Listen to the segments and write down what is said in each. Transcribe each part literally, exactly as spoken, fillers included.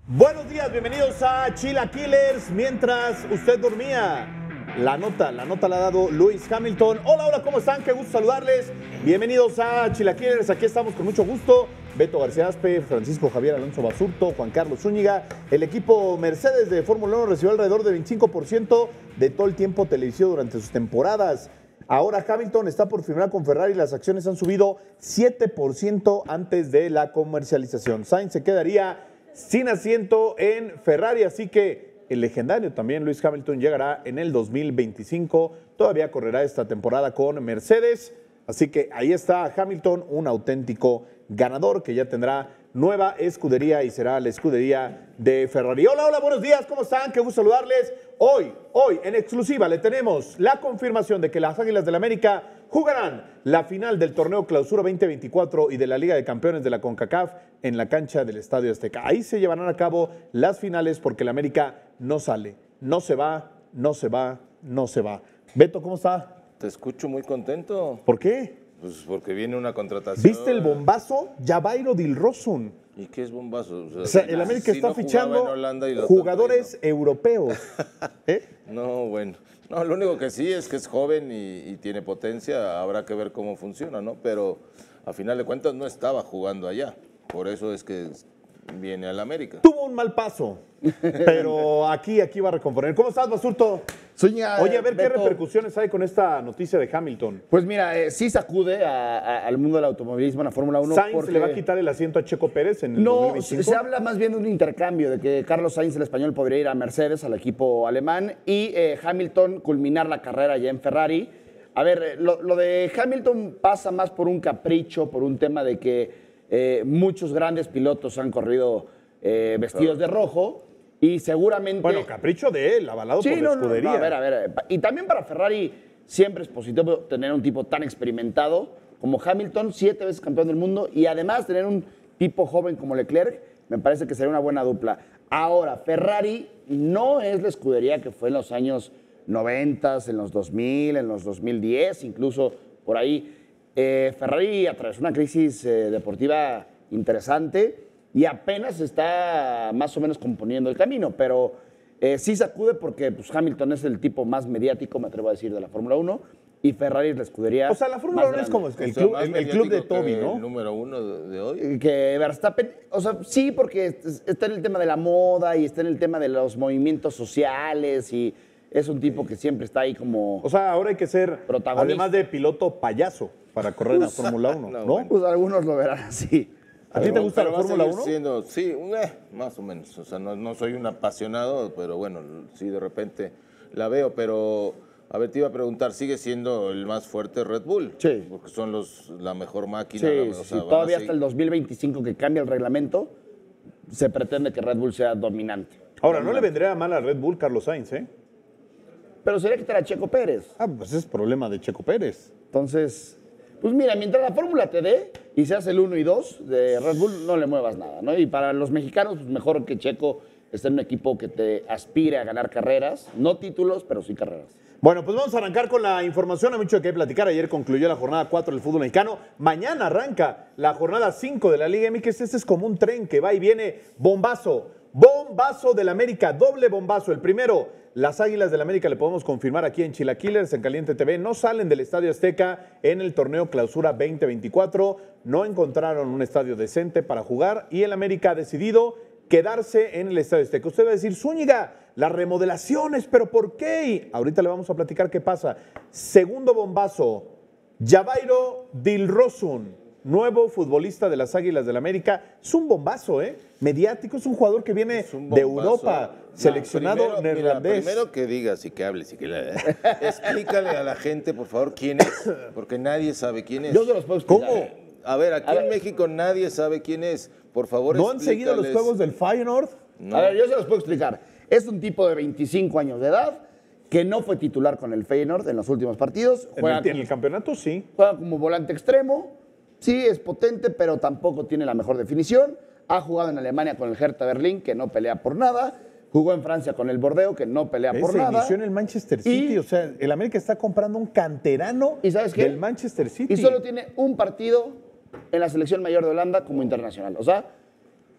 Buenos días, bienvenidos a Chilaquilers. Mientras usted dormía, la nota, la nota la ha dado Lewis Hamilton. Hola, hola, ¿cómo están? Qué gusto saludarles. Bienvenidos a Chilaquilers. Aquí estamos con mucho gusto. Beto García Aspe, Francisco Javier Alonso Basurto, Juan Carlos Zúñiga. El equipo Mercedes de Fórmula uno recibió alrededor del veinticinco por ciento de todo el tiempo televisivo durante sus temporadas. Ahora Hamilton está por firmar con Ferrari y las acciones han subido siete por ciento antes de la comercialización. Sainz se quedaría sin asiento en Ferrari, así que el legendario también Lewis Hamilton llegará en el dos mil veinticinco. Todavía correrá esta temporada con Mercedes, así que ahí está Hamilton, un auténtico ganador que ya tendrá nueva escudería y será la escudería de Ferrari. Hola, hola, buenos días, ¿cómo están? Qué gusto saludarles. Hoy, hoy en exclusiva le tenemos la confirmación de que las Águilas del América jugarán la final del torneo Clausura veinte veinticuatro y de la Liga de Campeones de la CONCACAF en la cancha del Estadio Azteca. Ahí se llevarán a cabo las finales porque el América no sale, no se va, no se va, no se va. Beto, ¿cómo está? Te escucho muy contento. ¿Por qué? Pues porque viene una contratación. ¿Viste el bombazo? Javairo Dilrosun. ¿Y qué es bombazo? O sea, O sea, el América si está no fichando lo jugadores europeos. ¿Eh? No, bueno. No, lo único que sí es que es joven y, y tiene potencia. Habrá que ver cómo funciona, ¿no? Pero a final de cuentas no estaba jugando allá. Por eso es que viene al América. Tuvo un mal paso, pero aquí, aquí va a recomponer. ¿Cómo estás, Basurto? Sueña, Oye, a ver Beto, qué repercusiones hay con esta noticia de Hamilton. Pues mira, eh, sí sacude a, a, al mundo del automovilismo en la Fórmula uno. ¿Sainz porque le va a quitar el asiento a Checo Pérez en el No, dos mil veinticinco? se habla más bien de un intercambio, de que Carlos Sainz, el español, podría ir a Mercedes, al equipo alemán, y eh, Hamilton culminar la carrera ya en Ferrari. A ver, eh, lo, lo de Hamilton pasa más por un capricho, por un tema de que eh, muchos grandes pilotos han corrido eh, vestidos de rojo. Y seguramente... Bueno, capricho de él, avalado sí, por la no, no, escudería. no, a ver, a ver. Y también para Ferrari siempre es positivo tener un tipo tan experimentado como Hamilton, siete veces campeón del mundo, y además tener un tipo joven como Leclerc, me parece que sería una buena dupla. Ahora, Ferrari no es la escudería que fue en los años noventa, en los dos mil, en los dos mil diez, incluso por ahí. Eh, Ferrari atravesó una crisis eh, deportiva interesante y apenas está más o menos componiendo el camino, pero eh, sí sacude porque pues, Hamilton es el tipo más mediático, me atrevo a decir, de la Fórmula uno, y Ferrari es la escudería. O sea, la Fórmula uno es como el, O sea, club, más el, el club de mediático Toby, que ¿no? El número uno de, de hoy. Que Verstappen, o sea, sí, porque está en el tema de la moda y está en el tema de los movimientos sociales y es un tipo que siempre está ahí como... O sea, ahora hay que ser, Protagonista. además de piloto, payaso para correr la Fórmula uno, ¿no? No, bueno. Pues algunos lo verán así. ¿A ti te Pero- gusta pero la va a Fórmula seguir uno? siendo- sí, eh, más o menos. O sea, no, no soy un apasionado, pero bueno, sí, de repente la veo. Pero, a ver, te iba a preguntar, ¿sigue siendo el más fuerte Red Bull? Sí. Porque son los la mejor máquina. Sí, la- sí, o sí. sea, van a Todavía seguir- hasta el dos mil veinticinco que cambia el reglamento, se pretende que Red Bull sea dominante. Ahora, no le vendría mal a Red Bull Carlos Sainz, ¿eh? Pero sería quitar a Checo Pérez. Ah, pues es problema de Checo Pérez. Entonces, pues mira, mientras la fórmula te dé y seas el uno y dos de Red Bull, no le muevas nada, ¿no? Y para los mexicanos, pues mejor que Checo esté en un equipo que te aspire a ganar carreras, no títulos, pero sí carreras. Bueno, pues vamos a arrancar con la información. Hay mucho de qué platicar. Ayer concluyó la jornada cuatro del fútbol mexicano. Mañana arranca la jornada cinco de la Liga M X. Este es como un tren que va y viene. Bombazo, bombazo del América, doble bombazo. El primero, las Águilas del América, le podemos confirmar aquí en Chilaquilers, en Caliente T V, no salen del Estadio Azteca en el torneo Clausura veinte veinticuatro. No encontraron un estadio decente para jugar y el América ha decidido quedarse en el Estadio Azteca. Usted va a decir, Zúñiga, las remodelaciones, ¿pero por qué? Y ahorita le vamos a platicar qué pasa. Segundo bombazo, Javairo Dilrosun, nuevo futbolista de las Águilas del América. Es un bombazo, ¿eh? Mediático, es un jugador que viene Es un de bombazo. Europa, No, seleccionado primero, mira, neerlandés. primero que digas y que hables y que le, explícale a la gente, por favor, quién es, porque nadie sabe quién es. Yo se los puedo explicar. ¿Cómo? A ver, aquí A en ver. México nadie sabe quién es. Por favor, ¿No han seguido los explícales. juegos del Feyenoord? No. A ver, yo se los puedo explicar. Es un tipo de veinticinco años de edad que no fue titular con el Feyenoord en los últimos partidos. En Juega, el, en el campeonato, sí. juega como volante extremo. Sí, es potente, pero tampoco tiene la mejor definición. Ha jugado en Alemania con el Hertha Berlín, que no pelea por nada. Jugó en Francia con el Bordeaux, que no pelea por Se nada. inició en el Manchester City. Y- o sea, el América está comprando un canterano ¿Y sabes qué? del Manchester City. Y solo tiene un partido en la selección mayor de Holanda como internacional. O sea,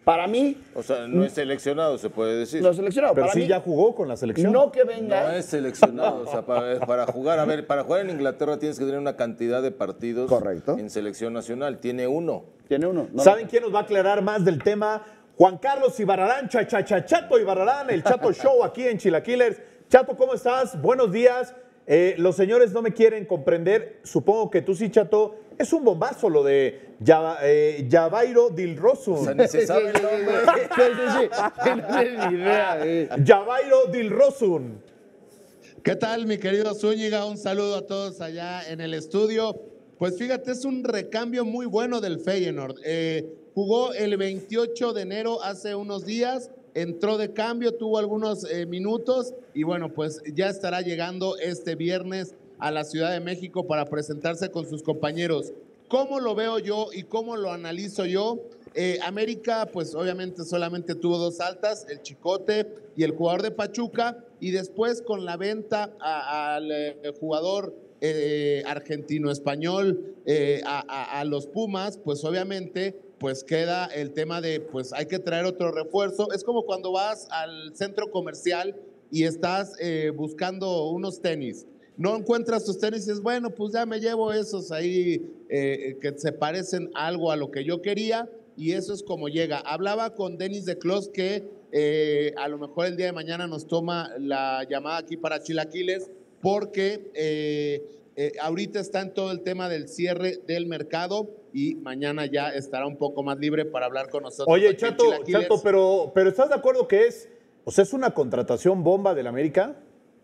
Para mí, O sea, no es seleccionado, se puede decir. no es seleccionado. Pero para sí mí, ya jugó con la selección. no que venga. No es seleccionado, o sea, para, para jugar, a ver, para jugar en Inglaterra tienes que tener una cantidad de partidos Correcto. en selección nacional, tiene uno. Tiene uno. No, ¿Saben quién nos va a aclarar más del tema? Juan Carlos Ibarrarán, Chachachachato Ibarrarán, el Chato Show aquí en Chilaquilers. Chato, ¿cómo estás? Buenos días. Eh, los señores no me quieren comprender, supongo que tú sí, Chato. Es un bombazo lo de Yava, eh, Javairo Dilrosun. O sea, ni se sabe el nombre. Sí, sí, sí. No tienes ni idea. eh. Javairo Dilrosun. ¿Qué tal, mi querido Zúñiga? Un saludo a todos allá en el estudio. Pues fíjate, es un recambio muy bueno del Feyenoord. Eh, jugó el veintiocho de enero, hace unos días, entró de cambio, tuvo algunos eh, minutos y bueno, pues ya estará llegando este viernes a la Ciudad de México para presentarse con sus compañeros. ¿Cómo lo veo yo y cómo lo analizo yo? Eh, América, pues obviamente solamente tuvo dos altas, el Chicote y el jugador de Pachuca, y después con la venta al eh, jugador eh, argentino-español eh, a, a, a los Pumas, pues obviamente pues queda el tema de, pues hay que traer otro refuerzo. Es como cuando vas al centro comercial y estás eh, buscando unos tenis. No encuentras tus tenis y dices, bueno, pues ya me llevo esos ahí eh, que se parecen algo a lo que yo quería, y eso es como llega. Hablaba con Denis de Clos que eh, a lo mejor el día de mañana nos toma la llamada aquí para Chilaquiles porque eh, eh, ahorita está en todo el tema del cierre del mercado y mañana ya estará un poco más libre para hablar con nosotros. Oye, Chato, Chato, pero, pero ¿estás de acuerdo que es, o sea, es una contratación bomba del América?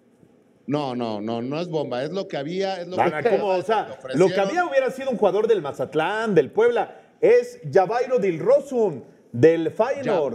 No, no, no, no es bomba, es lo que había, es lo Van, que ¿cómo? O sea, lo que había hubiera sido un jugador del Mazatlán, del Puebla, es Javairo Dilrosun, del Feyenoord.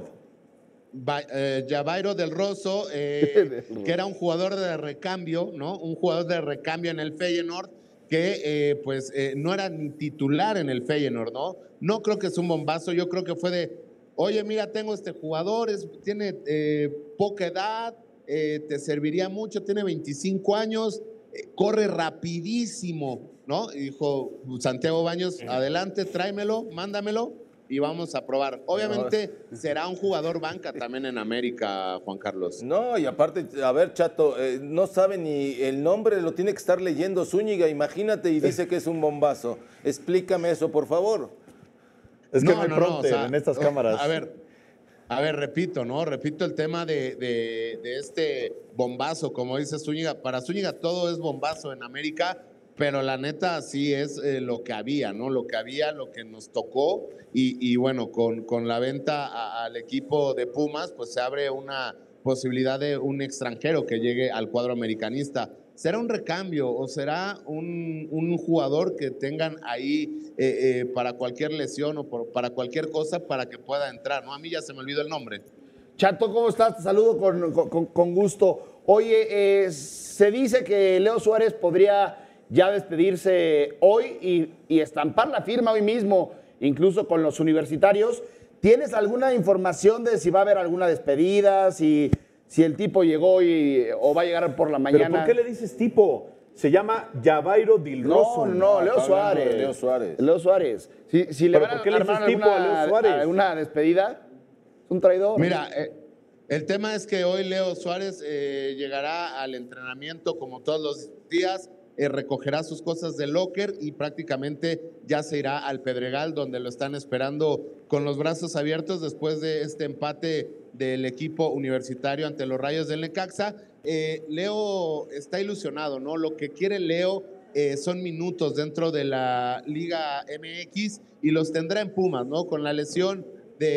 Ya, eh, Javairo del Rosso, eh, que era un jugador de recambio, ¿no? Un jugador de recambio en el Feyenoord, que eh, pues eh, no era ni titular en el Feyenoord, ¿no? No creo que es un bombazo, yo creo que fue de, oye, mira, tengo este jugador, es, tiene eh, poca edad, Eh, te serviría mucho, tiene veinticinco años, eh, corre rapidísimo, ¿no? Y dijo Santiago Baños, adelante, tráemelo, mándamelo y vamos a probar. Obviamente será un jugador banca también en América, Juan Carlos. No, y aparte, a ver, Chato, eh, no sabe ni el nombre, lo tiene que estar leyendo Zúñiga, imagínate, y dice que es un bombazo. Explícame eso, por favor. Es que no, No, hay no, no, prompter o sea, en estas cámaras. A ver, A ver, repito, ¿no? Repito el tema de, de, de este bombazo, como dice Zúñiga. Para Zúñiga todo es bombazo en América, pero la neta sí es eh, lo que había, ¿no? Lo que había, lo que nos tocó. Y, y bueno, con, con la venta a, al equipo de Pumas, pues se abre una posibilidad de un extranjero que llegue al cuadro americanista. ¿Será un recambio o será un, un jugador que tengan ahí eh, eh, para cualquier lesión o por, para cualquier cosa para que pueda entrar? ¿No? A mí ya se me olvidó el nombre. Chato, ¿cómo estás? Te saludo con, con, con gusto. Oye, eh, se dice que Leo Suárez podría ya despedirse hoy y, y estampar la firma hoy mismo, incluso con los universitarios. ¿Tienes alguna información de si va a haber alguna despedida, si... Si el tipo llegó y, o va a llegar por la mañana. ¿Pero por qué le dices tipo? Se llama Javairo Dilrosun. No, no, Leo Está hablando Suárez. de Leo Suárez. Leo Suárez. Si, si le ¿Pero van a por qué le armar dices tipo a Leo Suárez? alguna despedida, es un traidor. Mira, eh, el tema es que hoy Leo Suárez eh, llegará al entrenamiento como todos los días, eh, recogerá sus cosas del locker y prácticamente ya se irá al Pedregal, donde lo están esperando con los brazos abiertos después de este empate del equipo universitario ante los Rayos del Necaxa. Eh, Leo está ilusionado, ¿no? Lo que quiere Leo eh, son minutos dentro de la Liga M X y los tendrá en Pumas, ¿no? Con la lesión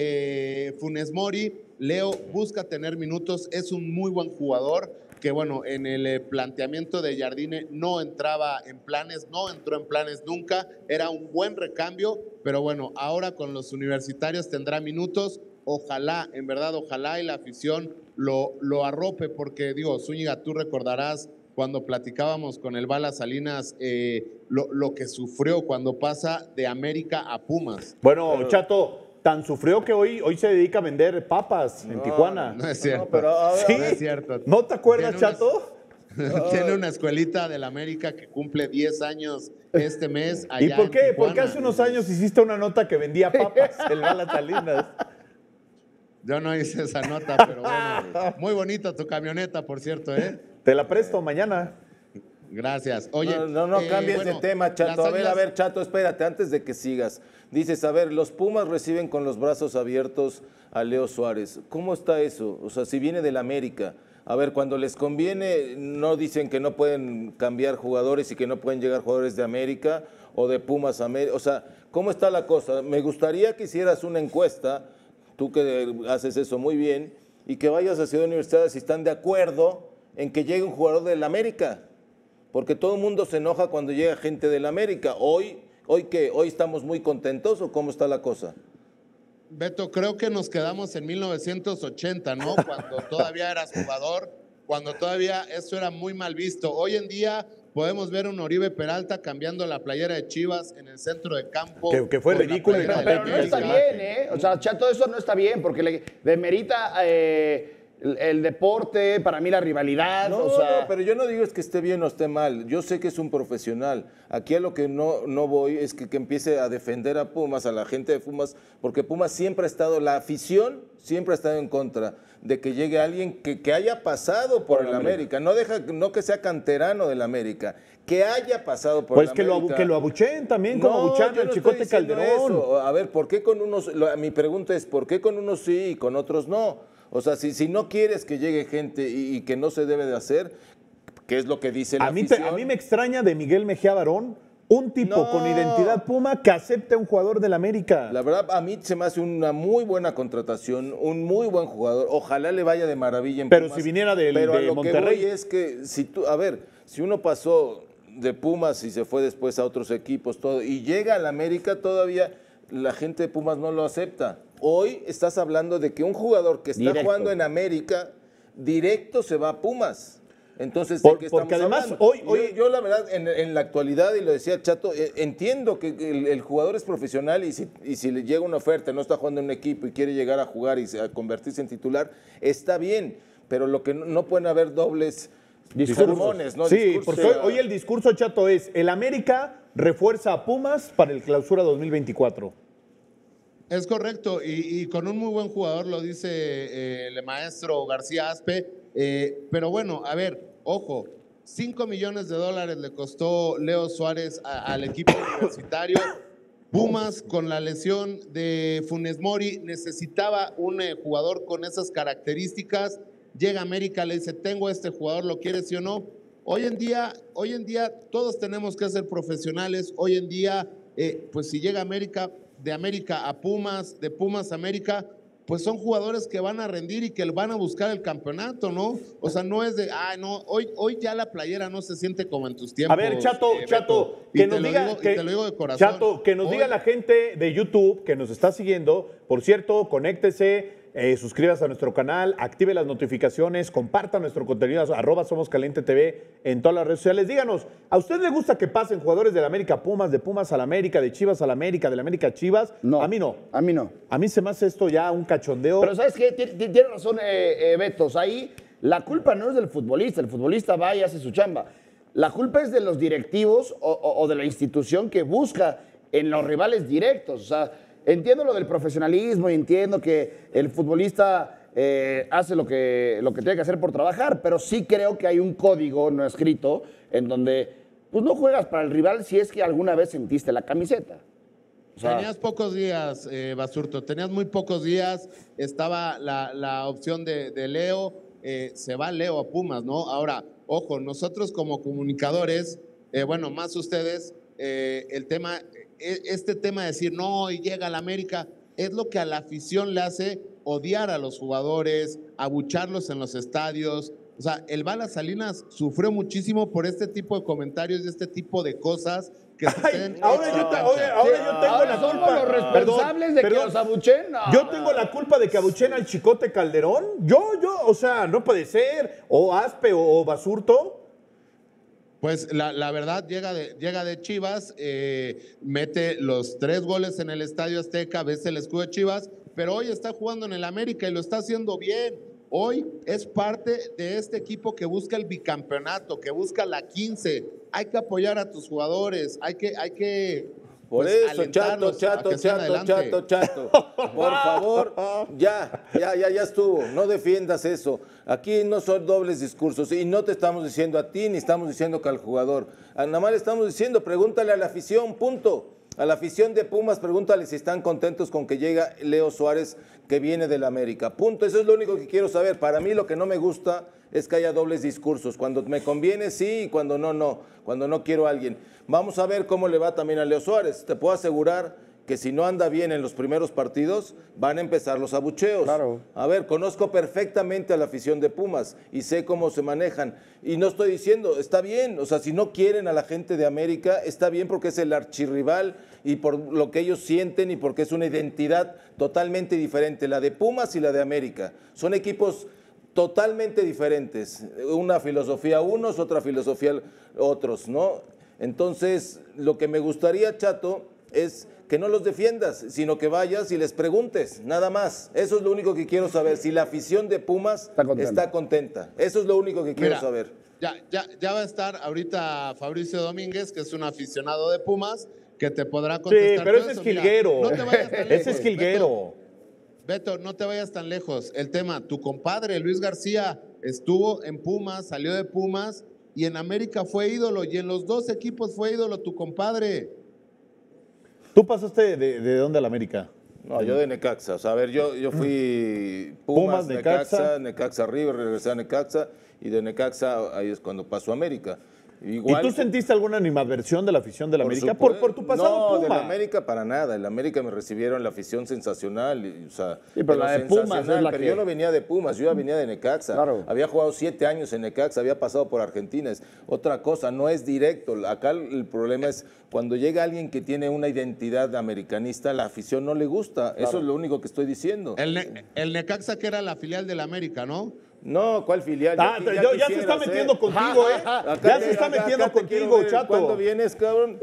de Funes Mori, Leo busca tener minutos, es un muy buen jugador que, bueno, en el planteamiento de Jardine no entraba en planes, no entró en planes nunca, era un buen recambio, pero bueno, ahora con los universitarios tendrá minutos. Ojalá, en verdad, ojalá y la afición lo, lo arrope, porque digo, Zúñiga, tú recordarás cuando platicábamos con el Bala Salinas eh, lo, lo que sufrió cuando pasa de América a Pumas. Bueno, Pero- Chato, tan sufrió que hoy, hoy se dedica a vender papas en No, Tijuana. No es cierto. No, pero a ver, ¿Sí? No es cierto. ¿No te acuerdas, Tiene unas- Chato? Tiene una escuelita del América que cumple diez años este mes. ¿Y allá por en qué? Porque Tijuana. hace unos años hiciste una nota que vendía papas, el Bala Salinas. yo no hice esa nota, pero bueno, muy bonita tu camioneta, por cierto, ¿eh? Te la presto mañana. Gracias. Oye, no, no, no eh, cambies bueno, de tema, Chato. las A ver, a Águilas- ver, Chato, espérate, antes de que sigas. Dices, a ver, los Pumas reciben con los brazos abiertos a Leo Suárez. ¿Cómo está eso? O sea, si viene del América. A ver, cuando les conviene, no dicen que no pueden cambiar jugadores y que no pueden llegar jugadores de América o de Pumas a América. O sea, ¿cómo está la cosa? Me gustaría que hicieras una encuesta, tú que haces eso muy bien, y que vayas a Ciudad Universitaria si están de acuerdo en que llegue un jugador del América. Porque todo el mundo se enoja cuando llega gente del América. Hoy, ¿hoy qué? ¿Hoy estamos muy contentos o cómo está la cosa? Beto, creo que nos quedamos en mil novecientos ochenta, ¿no? Cuando todavía eras jugador, cuando todavía eso era muy mal visto. Hoy en día podemos ver un Oribe Peralta cambiando la playera de Chivas en el centro de campo. Que- que fue con la ridículo y playera Pero, de pero no patética está esa bien, imagen. ¿eh? O sea, Chato, eso no está bien, porque le demerita eh, el, el deporte, para mí la rivalidad. No, o sea, no, pero yo no digo es que esté bien o esté mal. Yo sé que es un profesional. Aquí a lo que no, no voy es que, que empiece a defender a Pumas, a la gente de Pumas, porque Pumas siempre ha estado, la afición siempre ha estado en contra de que llegue alguien que, que haya pasado por, el América. No, deja, no que sea canterano del América, que haya pasado por Pues el que lo, abu- América. que lo abucheen también, como abuchean yo al no Chicote estoy diciendo Calderón. eso. A ver, ¿por qué con unos? lo- mi pregunta es, ¿por qué con unos sí y con otros no? O sea, si, si no quieres que llegue gente y, y que no se debe de hacer, ¿qué es lo que dice la A mí, te- afición? a mí me extraña de Miguel Mejía Barón, un tipo No. con identidad Puma que acepte a un jugador del América. La verdad, a mí se me hace una muy buena contratación, un muy buen jugador. Ojalá le vaya de maravilla en Pero Pumas. si viniera del- Pero a de lo Monterrey. que voy es que, si tú, a ver, si uno pasó de Pumas y se fue después a otros equipos, todo, y llega al América, todavía la gente de Pumas no lo acepta. Hoy estás hablando de que un jugador que está Directo. jugando en América, directo se va a Pumas. Entonces, Por- ¿de qué estamos porque además hablando? hoy- Yo- hoy- yo, la verdad, en, en la actualidad, y lo decía Chato, eh, entiendo que el, el jugador es profesional y si, y si le llega una oferta, no está jugando en un equipo y quiere llegar a jugar y se- a convertirse en titular, está bien, pero lo que no, no pueden haber dobles sermones, ¿no? Sí, Discursos. porque hoy, hoy el discurso, Chato, es el América refuerza a Pumas para el clausura dos mil veinticuatro. Es correcto, y, y con un muy buen jugador, lo dice eh, el maestro García Aspe. Eh, pero bueno, a ver, ojo, cinco millones de dólares le costó Leo Suárez a- al equipo universitario. Pumas, con la lesión de Funes Mori, necesitaba un eh, jugador con esas características. Llega a América, le dice, tengo a este jugador, ¿lo quieres sí o no? Hoy en día, hoy en día todos tenemos que ser profesionales. Hoy en día, eh, pues si llega a América, de América a Pumas, de Pumas a América, pues son jugadores que van a rendir y que van a buscar el campeonato, ¿no? O sea, no es de, ah, no, hoy, hoy ya la playera no se siente como en tus tiempos. A ver, Chato, eh, Chato, Beto. que Y nos te lo diga, digo- y que, te lo digo de corazón. Chato, que nos Hoy- diga la gente de YouTube que nos está siguiendo. Por cierto, conéctese, eh, suscríbase a nuestro canal, active las notificaciones, comparta nuestro contenido, arroba Somos Caliente T V en todas las redes sociales. Díganos, ¿a usted le gusta que pasen jugadores del América a Pumas, de Pumas al América, de Chivas al América, del América a Chivas? no. A mí no. A mí no. A mí se me hace esto ya un cachondeo. Pero ¿sabes qué? Tien- tien- Tiene razón eh, eh, Betos. Ahí la culpa no es del futbolista. El futbolista va y hace su chamba. La culpa es de los directivos o, o- o de la institución que busca en los rivales directos. O sea, entiendo lo del profesionalismo y entiendo que el futbolista eh, hace lo que, lo que tiene que hacer por trabajar, pero sí creo que hay un código no escrito en donde pues, no juegas para el rival si es que alguna vez sentiste la camiseta. O sea, Tenías pocos días, eh, Basurto, tenías muy pocos días, estaba la, la opción de, de Leo, eh, se va Leo a Pumas, ¿no? Ahora, ojo, nosotros como comunicadores, eh, bueno, más ustedes, eh, el tema, eh, este tema de decir, no, y llega a la América, es lo que a la afición le hace odiar a los jugadores, abucharlos en los estadios. O sea, el Bala Salinas sufrió muchísimo por este tipo de comentarios y este tipo de cosas que Ay, suceden. ahora yo, extra te- cancha. ahora- ahora yo tengo ahora la somos culpa. los responsables de que los abuchen. No, Yo tengo la culpa de que abuchen al Chicote Calderón. Yo, yo, o sea, no puede ser. O Aspe o, o Basurto. Pues la, la verdad llega de, llega de Chivas, eh, mete los tres goles en el Estadio Azteca, ves el escudo de Chivas, pero hoy está jugando en el América y lo está haciendo bien. Hoy es parte de este equipo que busca el bicampeonato, que busca la quince. Hay que apoyar a tus jugadores, hay que, hay que Por pues, eso, chato, alentarlos a chato, que sigan chato, adelante. chato, chato. Por favor, ya, ya, ya, ya estuvo. No defiendas eso. Aquí no son dobles discursos y no te estamos diciendo a ti ni estamos diciendo que al jugador. A nada más le estamos diciendo, pregúntale a la afición, punto. A la afición de Pumas, pregúntale si están contentos con que llega Leo Suárez, que viene del América. Punto. Eso es lo único que quiero saber. Para mí lo que no me gusta es que haya dobles discursos. Cuando me conviene, sí, y cuando no, no. Cuando no quiero a alguien. Vamos a ver cómo le va también a Leo Suárez. Te puedo asegurar que si no anda bien en los primeros partidos, van a empezar los abucheos. Claro. A ver, conozco perfectamente a la afición de Pumas y sé cómo se manejan. Y no estoy diciendo, está bien, o sea, si no quieren a la gente de América, está bien porque es el archirrival y por lo que ellos sienten y porque es una identidad totalmente diferente, la de Pumas y la de América. Son equipos totalmente diferentes. Una filosofía unos, otra filosofía otros, ¿no? Entonces, lo que me gustaría, Chato, es que no los defiendas, sino que vayas y les preguntes, nada más. Eso es lo único que quiero saber, si la afición de Pumas Está contenta. está contenta. Eso es lo único que quiero Mira, saber. Ya, ya, ya va a estar ahorita Fabricio Domínguez, que es un aficionado de Pumas, que te podrá contestar. Sí, pero todo ese es eso. Mira, jilguero. no te vayas tan Ese lejos, es jilguero. Beto, Beto, no te vayas tan lejos. El tema, tu compadre Luis García estuvo en Pumas, salió de Pumas y en América fue ídolo y en los dos equipos fue ídolo tu compadre. ¿Tú pasaste de, de dónde a la América? No, yo de Necaxa. O sea, a ver, yo, yo fui Pumas, Pumas, Necaxa. Necaxa, Necaxa River, regresé a Necaxa y de Necaxa ahí es cuando pasó a América. Igual, ¿Y tú sentiste alguna animadversión de la afición de la por América? supuesto. Por, por tu pasado No, de Puma. la América para nada. En la América me recibieron la afición sensacional. y, o sea, Sí, pero la de Pumas sensacional, es la pero que- yo no venía de Pumas, yo ya venía de Necaxa. Claro. Había jugado siete años en Necaxa, había pasado por Argentina. Es otra cosa, no es directo. Acá el el problema es cuando llega alguien que tiene una identidad americanista, la afición no le gusta. Eso es lo único que estoy diciendo. El, Ne- el Necaxa, que era la filial del América, ¿no? No, ¿cuál filial? Ah, Ya- ya, ya ya se está quisieras, metiendo ¿eh? contigo, ¿eh? Acá Ya te- se está acá- metiendo acá te quiero contigo, ver. Chato. ¿Cuándo vienes, cabrón?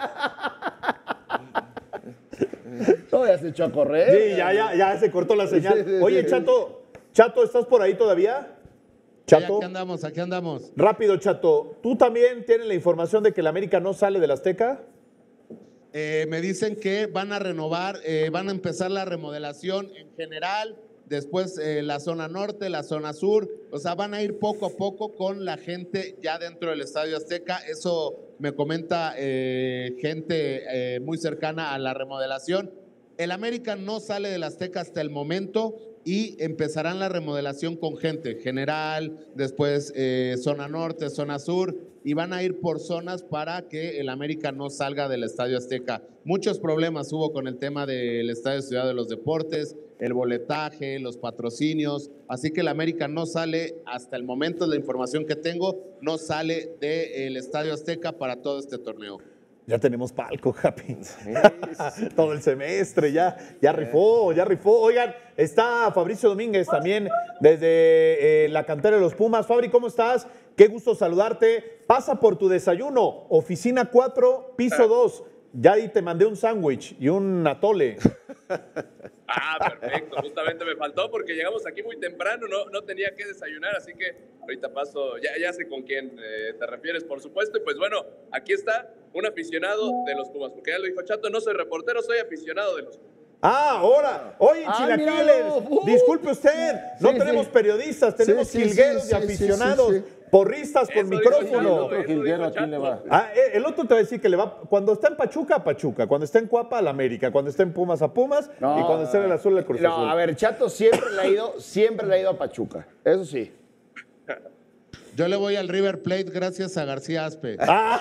No, ya se echó a correr. Sí, ya, ya, ya se cortó la señal. Oye, Chato, Chato, ¿estás por ahí todavía? Sí, Chato. aquí andamos, aquí andamos. Rápido, Chato. ¿Tú también tienes la información de que el América no sale del Azteca? Eh, me dicen que van a renovar, eh, van a empezar la remodelación en general, después eh, la zona norte, la zona sur, o sea, van a ir poco a poco con la gente ya dentro del Estadio Azteca. Eso me comenta eh, gente eh, muy cercana a la remodelación. El América no sale del Azteca hasta el momento y empezarán la remodelación con gente general, después eh, zona norte, zona sur, y van a ir por zonas para que el América no salga del Estadio Azteca. Muchos problemas hubo con el tema del Estadio Ciudad de los Deportes, el boletaje, los patrocinios, así que el América no sale, hasta el momento de la información que tengo, no sale del Estadio Azteca para todo este torneo. Ya tenemos palco, Happy. Todo el semestre, ya, ya rifó, ya rifó. Oigan, está Fabricio Domínguez también desde eh, la cantera de los Pumas. Fabri, ¿cómo estás? Qué gusto saludarte. Pasa por tu desayuno, oficina cuatro, piso dos. Ya ahí te mandé un sándwich y un atole. Ah, perfecto. Justamente me faltó porque llegamos aquí muy temprano, no, no tenía que desayunar, así que ahorita paso, ya, ya sé con quién eh, te refieres, por supuesto. Y pues bueno, aquí está un aficionado de los Pumas, porque ya lo dijo Chato, no soy reportero, soy aficionado de los Pumas. Ah, ahora. Oye, Ah, Chilaquiles, míralo. Uh. disculpe usted, no Sí, tenemos sí. periodistas, tenemos Sí, sí, jilgueros sí, y sí, sí, aficionados, sí, sí. porristas con Eso dijo micrófono. Chato, Otro eso jilguero, dijo ¿a quién le Chato. va? Ah, eh, el otro te va a decir que le va cuando está en Pachuca a Pachuca, cuando está en Cuapa al América, cuando está en Pumas a Pumas No. y cuando está en el azul al Cruz Azul. No, a ver, Chato siempre le ha ido, siempre le ha ido a Pachuca. Eso sí. Yo le voy al River Plate gracias a García Aspe.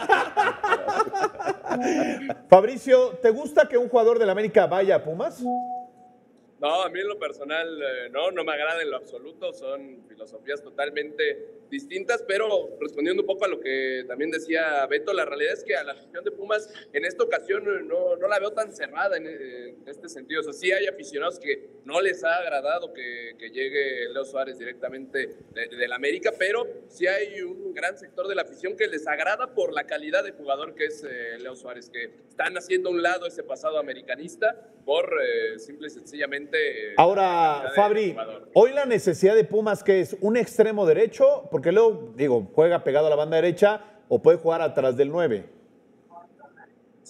Fabricio, ¿te gusta que un jugador del América vaya a Pumas? No, a mí en lo personal eh, no, no me agrada en lo absoluto, son filosofías totalmente distintas, pero respondiendo un poco a lo que también decía Beto, la realidad es que a la afición de Pumas en esta ocasión no, no la veo tan cerrada en, en este sentido. O sea, sí hay aficionados que no les ha agradado que, que llegue Leo Suárez directamente de, de la América, pero sí hay un gran sector de la afición que les agrada por la calidad de jugador que es eh, Leo Suárez, que están haciendo a un lado ese pasado americanista por eh, simple y sencillamente... eh, Ahora, la calidad de Fabri, jugador. hoy la necesidad de Pumas, que es un extremo derecho, porque luego, digo, juega pegado a la banda derecha o puede jugar atrás del nueve. Sí,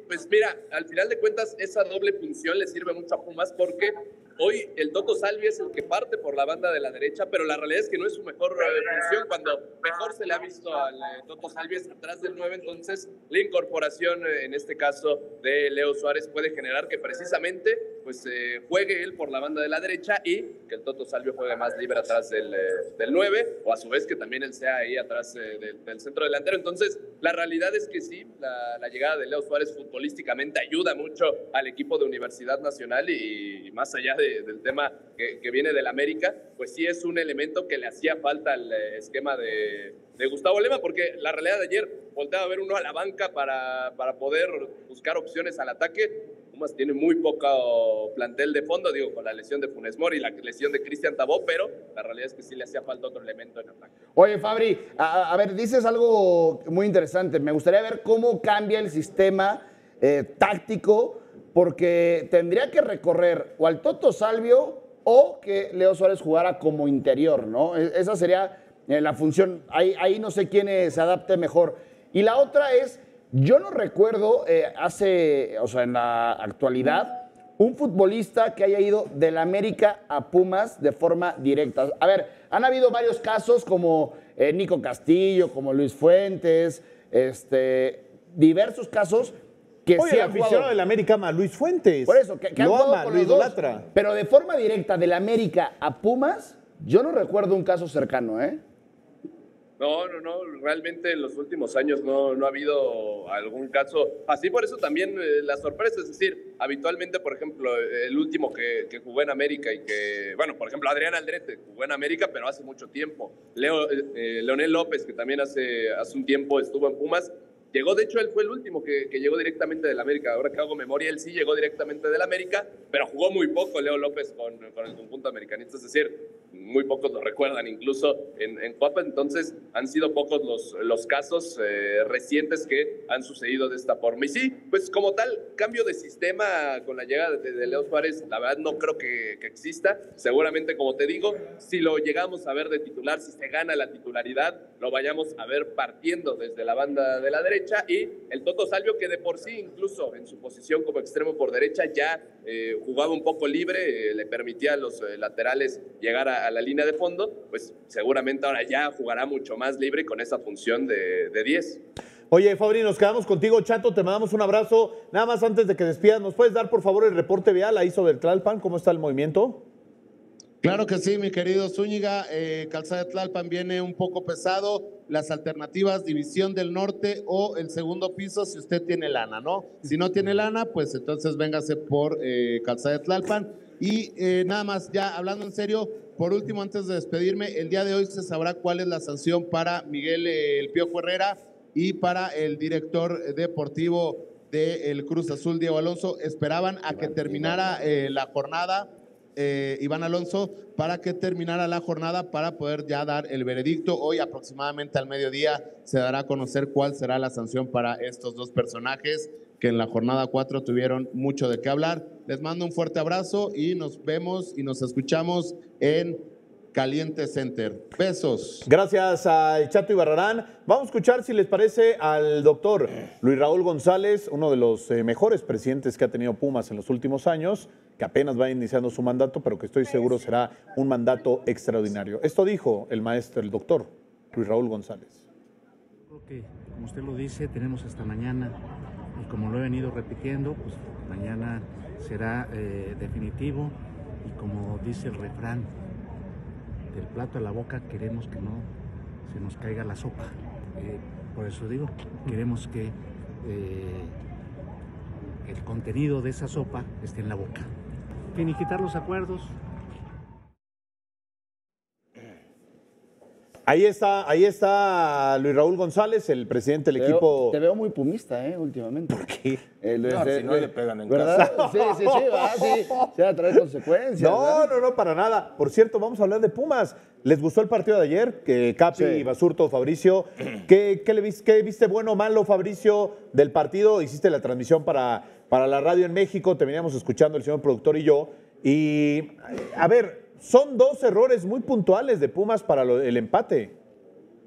pues mira, al final de cuentas esa doble función le sirve mucho a Pumas porque hoy el Toto Salvio es el que parte por la banda de la derecha, pero la realidad es que no es su mejor eh, función. Cuando mejor se le ha visto al eh, Toto Salvio es atrás del nueve, entonces la incorporación eh, en este caso de Leo Suárez puede generar que precisamente pues eh, juegue él por la banda de la derecha y que el Toto Salvio juegue más libre atrás del, eh, del nueve, o a su vez que también él sea ahí atrás eh, del, del centro delantero. Entonces la realidad es que sí, la, la llegada de Leo Suárez futbolísticamente ayuda mucho al equipo de Universidad Nacional y, y más allá de De, del tema que, que viene del América, pues sí es un elemento que le hacía falta al esquema de, de Gustavo Lema, porque la realidad de ayer, volteaba a ver uno a la banca para, para poder buscar opciones al ataque. Pumas tiene muy poco plantel de fondo, digo, con la lesión de Funes Mori y la lesión de Cristian Tabó, pero la realidad es que sí le hacía falta otro elemento en ataque. Oye, Fabri, a, a ver, dices algo muy interesante. Me gustaría ver cómo cambia el sistema eh, táctico, porque tendría que recorrer o al Toto Salvio o que Leo Suárez jugara como interior, ¿no? Esa sería eh, la función. Ahí, ahí no sé quién se adapte mejor. Y la otra es, yo no recuerdo eh, hace, o sea, en la actualidad, un futbolista que haya ido del América a Pumas de forma directa. A ver, han habido varios casos como eh, Nico Castillo, como Luis Fuentes, este, diversos casos que Oye, sí el han aficionado jugado. del América ama a Luis Fuentes. Por eso, que, que han lo jugado ama, con lo los dos. idolatra. Pero de forma directa, del América a Pumas, yo no recuerdo un caso cercano, ¿eh? No, no, no, realmente en los últimos años no, no ha habido algún caso así, por eso también eh, la sorpresa, es decir, habitualmente, por ejemplo, el último que, que jugó en América y que, bueno, por ejemplo, Adrián Aldrete jugó en América, pero hace mucho tiempo. Leo, eh, Leonel López, que también hace, hace un tiempo estuvo en Pumas, llegó, de hecho, él fue el último que, que llegó directamente del América. Ahora que hago memoria, él sí llegó directamente del América, pero jugó muy poco Leo López con, con el conjunto americanista. Es decir, muy pocos lo recuerdan incluso en, en Copa. Entonces, han sido pocos los, los casos eh, recientes que han sucedido de esta forma. Y sí, pues como tal, cambio de sistema con la llegada de, de Leo Suárez, la verdad no creo que, que exista. Seguramente, como te digo, si lo llegamos a ver de titular, si se gana la titularidad, lo vayamos a ver partiendo desde la banda de la derecha. Y el Toto Salvio, que de por sí, incluso en su posición como extremo por derecha, ya eh, jugaba un poco libre, eh, le permitía a los eh, laterales llegar a, a la línea de fondo, pues seguramente ahora ya jugará mucho más libre con esa función de, de diez. Oye, Fabri, nos quedamos contigo, Chato, te mandamos un abrazo. Nada más antes de que despidas, ¿nos puedes dar por favor el reporte vial ahí sobre el Tlalpan? ¿Cómo está el movimiento? Claro que sí, mi querido Zúñiga. Eh, Calzada de Tlalpan viene un poco pesado. Las alternativas, División del Norte o el segundo piso, si usted tiene lana, ¿no? Si no tiene lana, pues entonces véngase por eh, Calzada de Tlalpan. Y eh, nada más, ya hablando en serio, por último, antes de despedirme, el día de hoy se sabrá cuál es la sanción para Miguel eh, El Piojo Herrera y para el director deportivo del Cruz Azul, Diego Alonso. Esperaban a que terminara eh, la jornada. Eh, Iván Alonso, para que terminara la jornada para poder ya dar el veredicto. Hoy aproximadamente al mediodía se dará a conocer cuál será la sanción para estos dos personajes que en la jornada cuatro tuvieron mucho de qué hablar. Les mando un fuerte abrazo y nos vemos y nos escuchamos en Caliente Center. Besos. Gracias a Chato Ibarrarán. Vamos a escuchar, si les parece, al doctor Luis Raúl González, uno de los eh, mejores presidentes que ha tenido Pumas en los últimos años, que apenas va iniciando su mandato, pero que estoy seguro será un mandato extraordinario. Esto dijo el maestro, el doctor Luis Raúl González. Creo que, como usted lo dice, tenemos hasta mañana, y como lo he venido repitiendo, pues mañana será eh, definitivo, y como dice el refrán, del plato a la boca queremos que no se nos caiga la sopa. Eh, por eso digo, queremos que eh, el contenido de esa sopa esté en la boca. Finiquitar los acuerdos. Ahí está, ahí está Luis Raúl González, el presidente del Te equipo. veo, te veo muy pumista, ¿eh? Últimamente. ¿Por qué? Eh, lo- No, de- si no de- le pegan en ¿verdad? casa. Sí, sí, sí, va, sí. Se va a traer consecuencias. No, ¿verdad? no, no, para nada. Por cierto, vamos a hablar de Pumas. ¿Les gustó el partido de ayer? Que Capi, Sí. Basurto, Fabricio. ¿Qué, qué le viste, qué viste bueno o malo, Fabricio, del partido? Hiciste la transmisión para, para la radio en México, te veníamos escuchando el señor productor y yo. Y, a ver, son dos errores muy puntuales de Pumas para lo- el empate.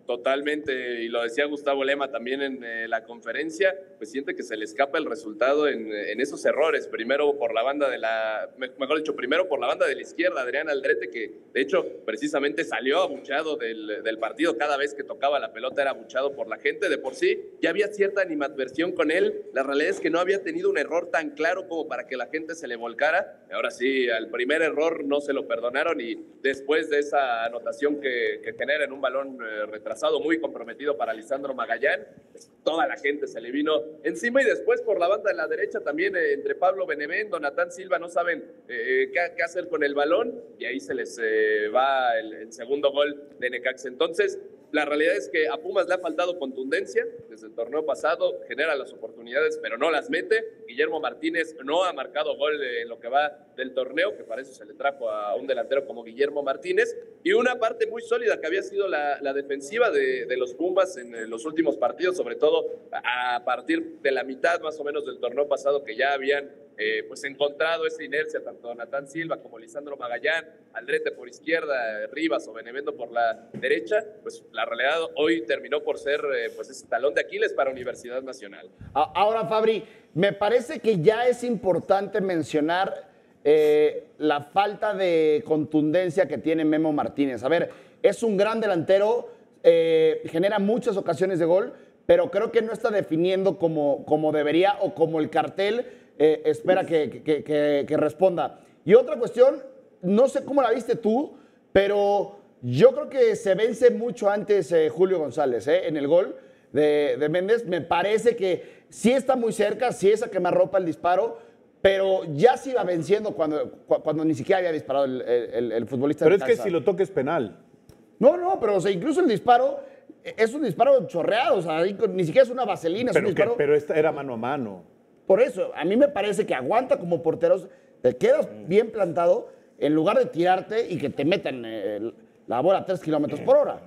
Totalmente, y lo decía Gustavo Lema también en eh, la conferencia, pues siente que se le escapa el resultado en, en esos errores, primero por la banda de la, mejor dicho, primero por la banda de la izquierda, Adrián Aldrete, que de hecho precisamente salió abucheado del, del partido, cada vez que tocaba la pelota era abucheado por la gente, de por sí ya había cierta animadversión con él, la realidad es que no había tenido un error tan claro como para que la gente se le volcara, ahora sí, al primer error no se lo perdonaron y después de esa anotación que, que genera en un balón eh, retrasado, muy comprometido para Lisandro Magallán, pues, toda la gente se le vino encima y después por la banda de la derecha también eh, entre Pablo Benevento, Natán Silva no saben eh, qué, qué hacer con el balón y ahí se les eh, va el, el segundo gol de Necaxa. Entonces, la realidad es que a Pumas le ha faltado contundencia desde el torneo pasado, genera las oportunidades pero no las mete. Guillermo Martínez no ha marcado gol en lo que va del torneo, que para eso se le trajo a un delantero como Guillermo Martínez, y una parte muy sólida que había sido la, la defensiva de, de los Pumas en los últimos partidos, sobre todo a partir de la mitad más o menos del torneo pasado, que ya habían eh, pues encontrado esa inercia, tanto Natán Silva como Lisandro Magallán, Aldrete por izquierda, Rivas o Benevento por la derecha, pues la realidad hoy terminó por ser eh, pues ese talón de Aquiles para Universidad Nacional. Ahora, Fabri, me parece que ya es importante mencionar eh, la falta de contundencia que tiene Memo Martínez. A ver, es un gran delantero, eh, genera muchas ocasiones de gol, pero creo que no está definiendo como, como debería o como el cartel eh, espera que, que, que, que responda. Y otra cuestión, no sé cómo la viste tú, pero yo creo que se vence mucho antes eh, Julio González eh, en el gol de, de Méndez. Me parece que sí está muy cerca, sí es a quemarropa el disparo, pero ya se iba venciendo cuando, cuando ni siquiera había disparado el, el, el futbolista. Pero es que si lo toca es penal. No, no, pero o sea, incluso el disparo es un disparo chorreado, o sea, ni siquiera es una vaselina, es Pero, un disparo. que, pero esta era mano a mano. Por eso, a mí me parece que aguanta como porteros, te quedas bien plantado en lugar de tirarte y que te metan eh, la bola a tres kilómetros por hora.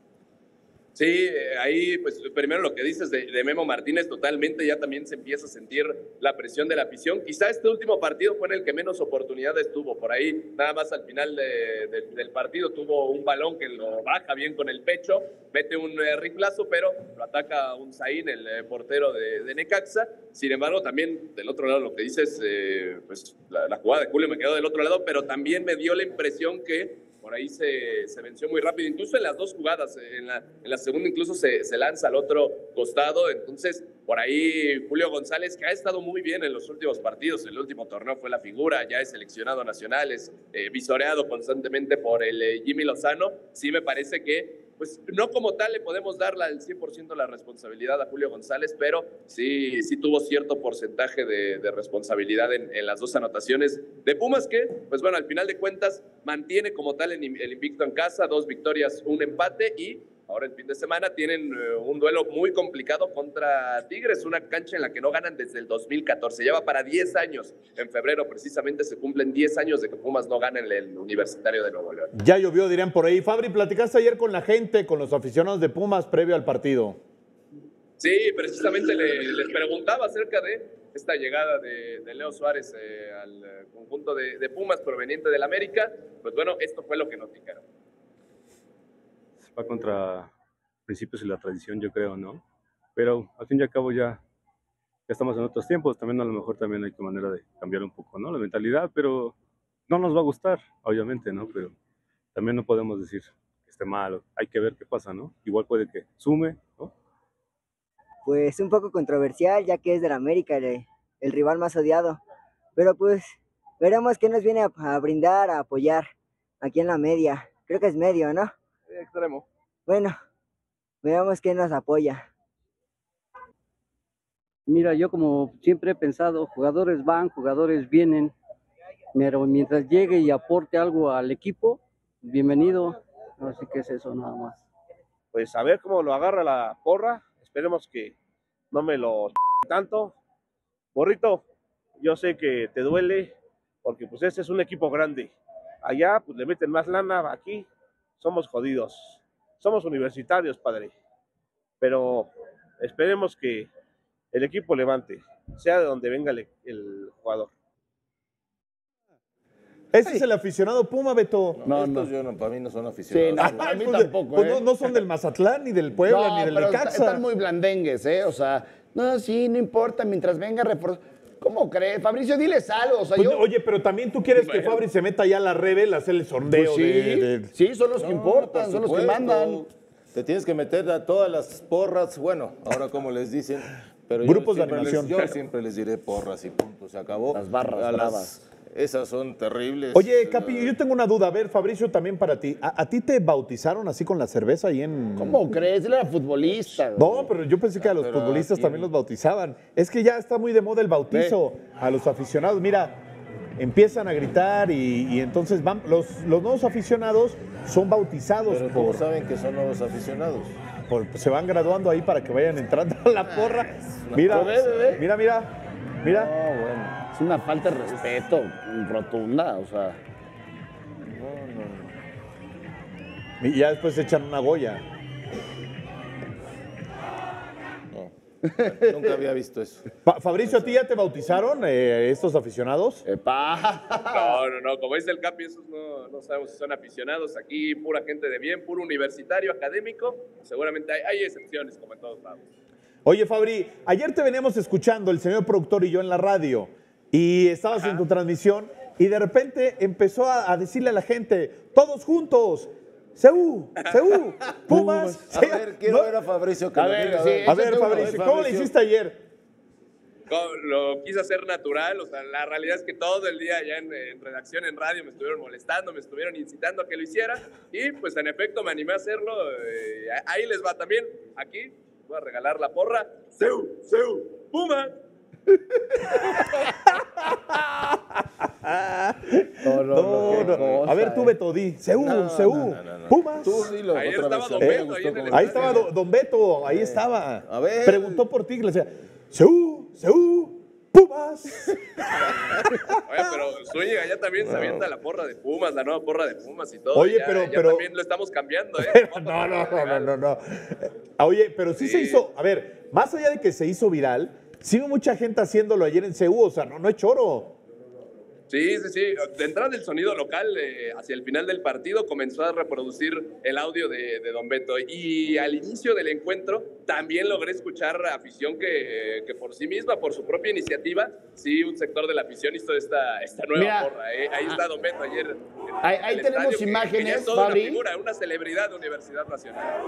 Sí, ahí pues primero lo que dices de, de Memo Martínez, totalmente ya también se empieza a sentir la presión de la afición. Quizá este último partido fue en el que menos oportunidades tuvo, por ahí nada más al final de, de, del partido tuvo un balón que lo baja bien con el pecho, mete un eh, riflazo, pero lo ataca un Zain, el eh, portero de, de Necaxa. Sin embargo, también del otro lado lo que dices, eh, pues la, la jugada de Julio me quedó del otro lado, pero también me dio la impresión que por ahí se, se venció muy rápido, incluso en las dos jugadas, en la, en la segunda incluso se, se lanza al otro costado, entonces por ahí Julio González, que ha estado muy bien en los últimos partidos, el último torneo fue la figura, ya es seleccionado nacional, es eh, visoreado constantemente por el eh, Jimmy Lozano, sí me parece que pues no como tal le podemos dar al cien por ciento la responsabilidad a Julio González, pero sí, sí tuvo cierto porcentaje de, de responsabilidad en, en las dos anotaciones de Pumas, que, pues bueno, al final de cuentas mantiene como tal el, el invicto en casa, dos victorias, un empate, y ahora el fin de semana tienen uh, un duelo muy complicado contra Tigres, una cancha en la que no ganan desde el dos mil catorce. Lleva para diez años. En febrero precisamente se cumplen diez años de que Pumas no gana en el Universitario de Nuevo León. Ya llovió, dirían por ahí. Fabri, platicaste ayer con la gente, con los aficionados de Pumas previo al partido. Sí, precisamente le, les preguntaba acerca de esta llegada de, de Leo Suárez eh, al eh, conjunto de, de Pumas proveniente del América. Pues bueno, esto fue lo que nos dijeron. Va contra principios y la tradición, yo creo, ¿no? Pero al fin y al cabo ya, ya estamos en otros tiempos, también a lo mejor también hay que manera de cambiar un poco, ¿no? La mentalidad, pero no nos va a gustar, obviamente, ¿no? Pero también no podemos decir que esté mal, hay que ver qué pasa, ¿no? Igual puede que sume, ¿no? Pues un poco controversial, ya que es del América, el, el rival más odiado, pero pues veremos qué nos viene a, a brindar, a apoyar aquí en la media, creo que es medio, ¿no? Extremo. Bueno, veamos qué nos apoya. Mira, yo como siempre he pensado, jugadores van, jugadores vienen, pero mientras llegue y aporte algo al equipo, bienvenido, así que es eso nada más. Pues a ver cómo lo agarra la porra, esperemos que no me lo tanto. Borrito, yo sé que te duele, porque pues este es un equipo grande, allá pues le meten más lana, aquí somos jodidos, somos universitarios, padre, pero esperemos que el equipo levante, sea de donde venga el, el jugador. Ese es el aficionado Puma, Beto. No, No, estos no. yo no, para mí no son aficionados. Sí, no, ¿no? a mí Pues, tampoco, pues ¿eh? no, no son del Mazatlán, ni del Puebla, No, ni del pero está- Necaxa. están muy blandengues, ¿eh? O sea, no, sí, no importa, mientras venga refuerzo. ¿Cómo crees? Fabricio, diles algo. O sea, Pues, yo... Oye, pero también tú quieres que Fabri se meta ya a la Rebel a hacer el sondeo Pues sí, de, de- sí, son los que No, importan, por son los que supuesto. mandan. Te tienes que meter a todas las porras, bueno, ahora como les dicen, pero Grupos de yo siempre animación. les, yo siempre les diré porras y punto, se acabó. Las barras A bravas. Esas son terribles. Oye, Capi, yo tengo una duda. A ver, Fabricio, también para ti. ¿A, a ti te bautizaron así con la cerveza ahí en...? ¿Cómo crees? Él era futbolista. güey. No, pero yo pensé que a los Pero futbolistas aquí- también los bautizaban. Es que ya está muy de moda el bautizo a los aficionados. Mira, empiezan a gritar y, y entonces van los, los nuevos aficionados son bautizados Pero ¿cómo por, saben que son nuevos aficionados? por- se van graduando ahí para que vayan entrando a la porra. Mira, Ve, ve, ve. mira, mira, mira. No, bueno. Es una falta de respeto rotunda, o sea. Y ya después se echan una goya. No. Nunca había visto eso. Pa- Fabricio, ¿a ti ya te bautizaron eh, estos aficionados? ¡Epa! No, no, no, como dice el Capi, esos no, no sabemos si son aficionados. Aquí pura gente de bien, puro universitario, académico. Seguramente hay, hay excepciones, como en todos lados. Oye, Fabri, ayer te veníamos escuchando, el señor productor y yo en la radio, y estabas en tu transmisión, y de repente empezó a, a decirle a la gente, todos juntos, ¡Seú! ¡Seú! ¡Pumas! A ver, quiero No, ver a Fabricio que A lo ver, diga, sí, a ver, Eso Fabricio, seguro, ¿cómo le Fabricio. hiciste ayer? Co- Lo quise hacer natural, o sea, la realidad es que todo el día ya en, en redacción, en radio, me estuvieron molestando, me estuvieron incitando a que lo hiciera, y pues en efecto me animé a hacerlo. eh, ahí les va también, aquí voy a regalar la porra. ¡Seu! ¡Seu! ¡Puma! No, no, No, qué no. cosa, A ver, tú, eh. Beto, di, ¡Seú! No, ¡Seú! no, no, no, no. ¡Pumas! Tú dilo Ahí otra estaba vez. Don a mí me Beto, ahí gustó en el cómo- Ahí estaba don, don Beto, ahí estaba. A ver. Preguntó por ti, le decía, ¡Seú! ¡Seú! ¡Pumas! Oye, pero Zúñiga ya también se avienta la porra de Pumas, la nueva porra de Pumas y todo. Oye, ya, pero- ya pero- también lo estamos cambiando, ¿eh? No, no, no, no, no, no. Ah, Oye, pero sí, se Sí. hizo, a ver, más allá de que se hizo viral, sí hubo mucha gente haciéndolo ayer en C U, o sea, no, no es choro. Sí, sí, sí. De entrada del sonido local, eh, hacia el final del partido, comenzó a reproducir el audio de, de Don Beto. Y al inicio del encuentro, también logré escuchar afición que, que por sí misma, por su propia iniciativa, sí, un sector de la afición hizo esta, esta nueva Mira, porra. eh. Ahí está Don Beto ayer. en- Ahí- en ahí el tenemos estadio, que- imágenes, que ya es toda Fabri. una figura, una celebridad de Universidad Nacional.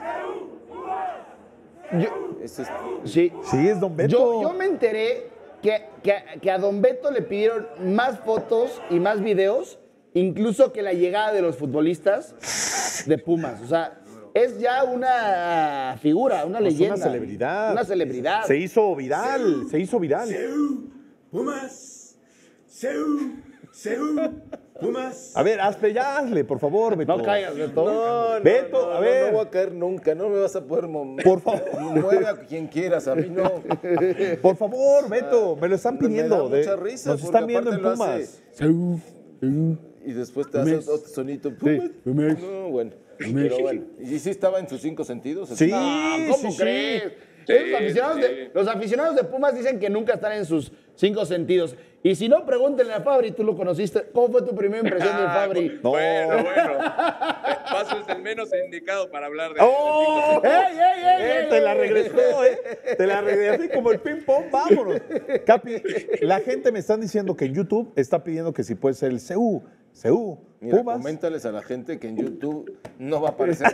Yo, Ese es- sí. Sí, es Don Beto. Yo, yo me enteré que, que, que a Don Beto le pidieron más fotos y más videos, incluso que la llegada de los futbolistas de Pumas. O sea, es ya una figura, una Es leyenda. una celebridad. Una celebridad. Se hizo viral, se hizo viral. Pumas, Seu, Seu, Pumas. A ver, hazle, ya hazle, por favor, Beto. No caigas, Beto. No, no, Beto, no, a no, ver. No voy a caer nunca, no me vas a poder mover. Por favor. Mueve a quien quieras, a mí no. Por favor, Beto, me lo están Me pidiendo. da de- mucha risa. Nos porque están viendo en aparte lo Pumas. hace- Y después te hace otro sonito. Pumas. No, bueno. Pero bueno. ¿Y si estaba en sus cinco sentidos? Sí, No, ¿cómo sí, crees? sí. Esos aficionados sí. de, los aficionados de Pumas dicen que nunca están en sus cinco sentidos. Y si no, pregúntenle a Fabri, tú lo conociste. ¿Cómo fue tu primera impresión de Fabri? No. Bueno, bueno. Eh, Paso es el menos indicado para hablar de... ¡Oh! ¡Ey, ey, ey! Eh, ey, te ey, la ey! regresó, ¿eh? Te la regresó así como el ping-pong, vámonos. Capi, la gente me están diciendo que en YouTube está pidiendo que si puede ser el C U, C U, Mira, Pumas. coméntales a la gente que en YouTube no va a aparecer.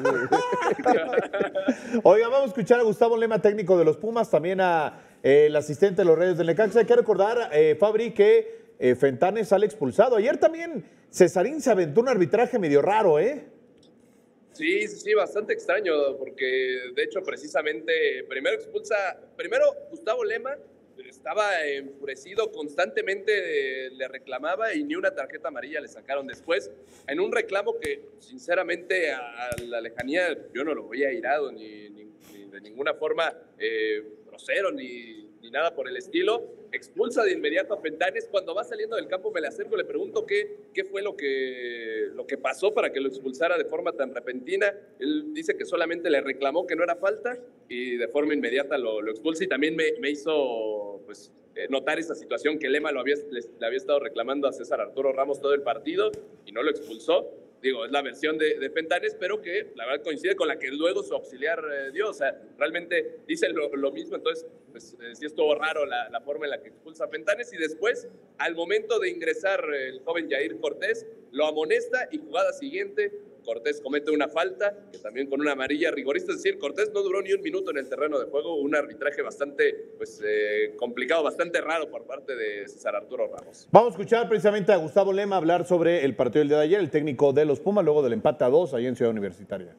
Oiga, vamos a escuchar a Gustavo Lema, técnico de los Pumas, también a eh, el asistente de los Reyes del Necaxa. Hay que recordar, eh, Fabri, que eh, Fentanes sale expulsado. Ayer también Cesarín se aventó un arbitraje medio raro, ¿eh? Sí, sí, sí, bastante extraño, porque de hecho precisamente primero expulsa, primero Gustavo Lema estaba enfurecido, constantemente le reclamaba y ni una tarjeta amarilla le sacaron después, en un reclamo que sinceramente a la lejanía yo no lo veía airado, ni, ni, ni de ninguna forma eh, grosero, ni, ni nada por el estilo. Expulsa de inmediato a Fentanes. Cuando va saliendo del campo me le acerco, le pregunto qué, qué fue lo que, lo que pasó para que lo expulsara de forma tan repentina. Él dice que solamente le reclamó que no era falta y de forma inmediata lo, lo expulsa, y también me, me hizo pues eh, notar esa situación que Lema lo había, le, le había estado reclamando a César Arturo Ramos todo el partido y no lo expulsó. Digo, es la versión de, de Fentanes, pero que la verdad coincide con la que luego su auxiliar eh, dio. O sea, realmente dicen lo, lo mismo. Entonces, pues eh, sí estuvo raro la, la forma en la que expulsa a Fentanes. Y después, al momento de ingresar el joven Jair Cortés, lo amonesta y jugada siguiente, Cortés comete una falta, que también con una amarilla rigorista. Es decir, Cortés no duró ni un minuto en el terreno de juego. Un arbitraje bastante pues, eh, complicado, bastante raro por parte de César Arturo Ramos. Vamos a escuchar precisamente a Gustavo Lema hablar sobre el partido del día de ayer, el técnico de los Pumas, luego del empate a dos ahí en Ciudad Universitaria.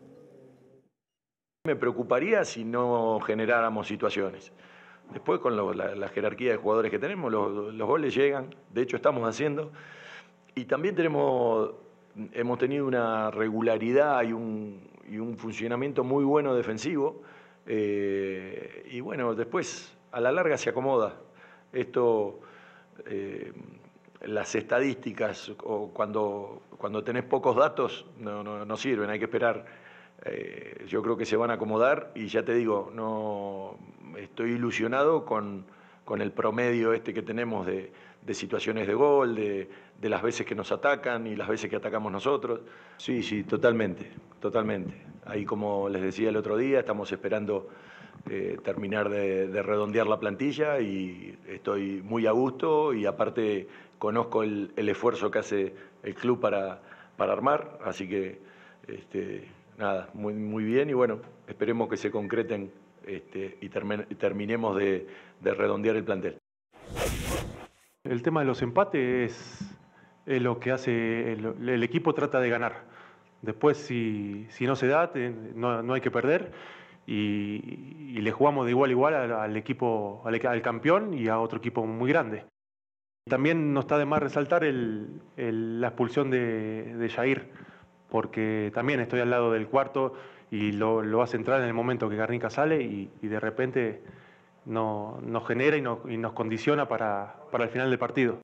Me preocuparía si no generáramos situaciones. Después, con lo, la, la jerarquía de jugadores que tenemos, los, los goles llegan. De hecho, estamos haciendo. Y también tenemos... Hemos tenido una regularidad y un, y un funcionamiento muy bueno defensivo. Eh, y bueno, después a la larga se acomoda. Esto, eh, las estadísticas, o cuando, cuando tenés pocos datos, no, no, no sirven, hay que esperar. Eh, yo creo que se van a acomodar y ya te digo, no estoy ilusionado con, con el promedio este que tenemos de, de situaciones de gol, de, de las veces que nos atacan y las veces que atacamos nosotros. Sí, sí, totalmente, totalmente. Ahí, como les decía el otro día, estamos esperando eh, terminar de, de redondear la plantilla y estoy muy a gusto y aparte conozco el, el esfuerzo que hace el club para, para armar, así que este, nada, muy, muy bien y bueno, esperemos que se concreten este, y, termen, y terminemos de, de redondear el plantel. El tema de los empates es, es lo que hace, el, el equipo trata de ganar. Después, si, si no se da, te, no, no hay que perder y, y le jugamos de igual a igual al, al equipo, al, al campeón y a otro equipo muy grande. También no está de más resaltar el, el, la expulsión de, de Jair, porque también estoy al lado del cuarto y lo, lo hace entrar en el momento que Garnica sale y, y de repente no, nos genera y, no, y nos condiciona para, para el final del partido.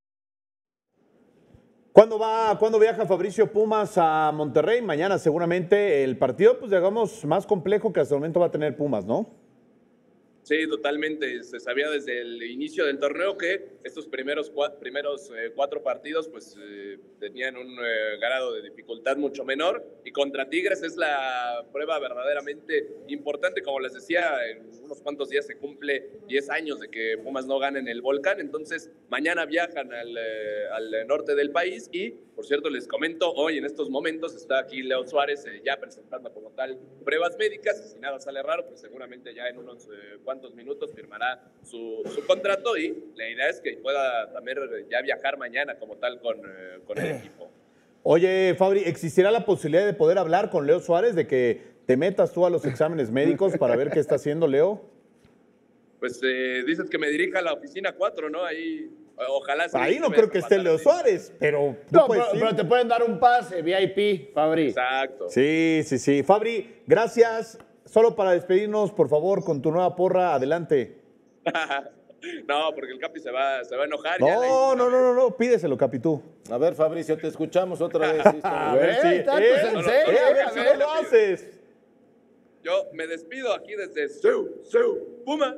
¿Cuándo va, cuándo viaja Fabricio Pumas a Monterrey? Mañana seguramente el partido, pues digamos, más complejo que hasta el momento va a tener Pumas, ¿no? Sí, totalmente. Se sabía desde el inicio del torneo que estos primeros, cuatro, primeros eh, cuatro partidos pues eh, tenían un eh, grado de dificultad mucho menor y contra Tigres es la prueba verdaderamente importante. Como les decía, en unos cuantos días se cumple diez años de que Pumas no gane en el Volcán, entonces mañana viajan al, eh, al norte del país y, por cierto, les comento, hoy en estos momentos está aquí Leo Suárez eh, ya presentando como tal pruebas médicas, y si nada sale raro, pues seguramente ya en unos eh, cuantos minutos firmará su, su contrato y la idea es que pueda también ya viajar mañana como tal con, eh, con el equipo. Oye, Fabri, ¿existirá la posibilidad de poder hablar con Leo Suárez, de que te metas tú a los exámenes médicos para ver qué está haciendo Leo? Pues eh, dices que me dirija a la oficina cuatro, ¿no? Ahí, ojalá. Ahí no creo que esté Leo Suárez, pero... No, pero, pero te pueden dar un pase, V I P, Fabri. Exacto. Sí, sí, sí. Fabri, gracias. Solo para despedirnos, por favor, con tu nueva porra, adelante. No, porque el Capi se va, se va a enojar. No, ya no, no, no, no, pídeselo, Capi, tú. A ver, Fabricio, te escuchamos otra vez. ¿Sí? A ver si, eh, tanto eh, sensei, eh, a ver a si ver, no lo haces. Yo me despido aquí desde Seu, Seu, Pumas.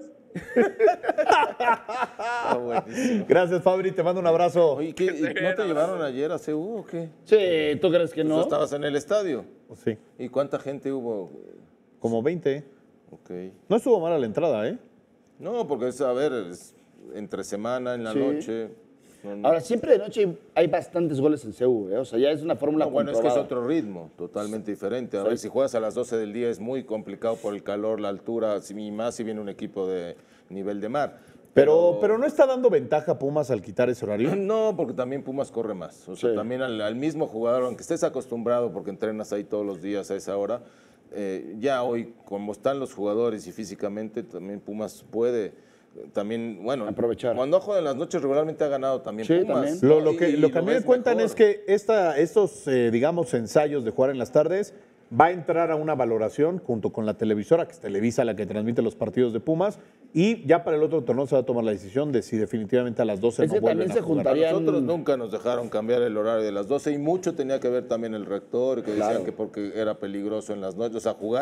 Ah, Gracias, Fabri, te mando un abrazo. Oye, ¿qué, ¿no te llevaron ayer a C U o qué? Sí, ¿tú crees que ¿Tú no? estabas en el estadio? Sí. ¿Y cuánta gente hubo? Como veinte. Ok. No estuvo mala la entrada, ¿eh? No, porque es, a ver, es entre semana, en la Sí. noche. No, no. Ahora, siempre de noche hay bastantes goles en C U, ¿eh? O sea, ya es una fórmula No, bueno, es que es comprobada. otro ritmo, totalmente diferente. A Sí. ver, si juegas a las doce del día es muy complicado por el calor, la altura, y más si viene un equipo de nivel de mar. Pero, pero no está dando ventaja Pumas al quitar ese horario. No, porque también Pumas corre más. O sea, Sí. también al, al mismo jugador, aunque estés acostumbrado porque entrenas ahí todos los días a esa hora, eh, ya hoy, como están los jugadores y físicamente, también Pumas puede eh, también, bueno, aprovechar. Cuando juega en las noches regularmente ha ganado también Sí, Pumas. también. Lo, ¿no? lo que, Y- lo y que a mí me ves cuentan mejor. es que esta, estos, eh, digamos, ensayos de jugar en las tardes va a entrar a una valoración junto con la televisora, que es Televisa la que transmite los partidos de Pumas, y ya para el otro torneo se va a tomar la decisión de si definitivamente a las doce Es no que vuelven también a se jugar. juntarían- Nosotros nunca nos dejaron cambiar el horario de las doce y mucho tenía que ver también el rector, que decían Claro. que porque era peligroso en las noches, o sea, jugar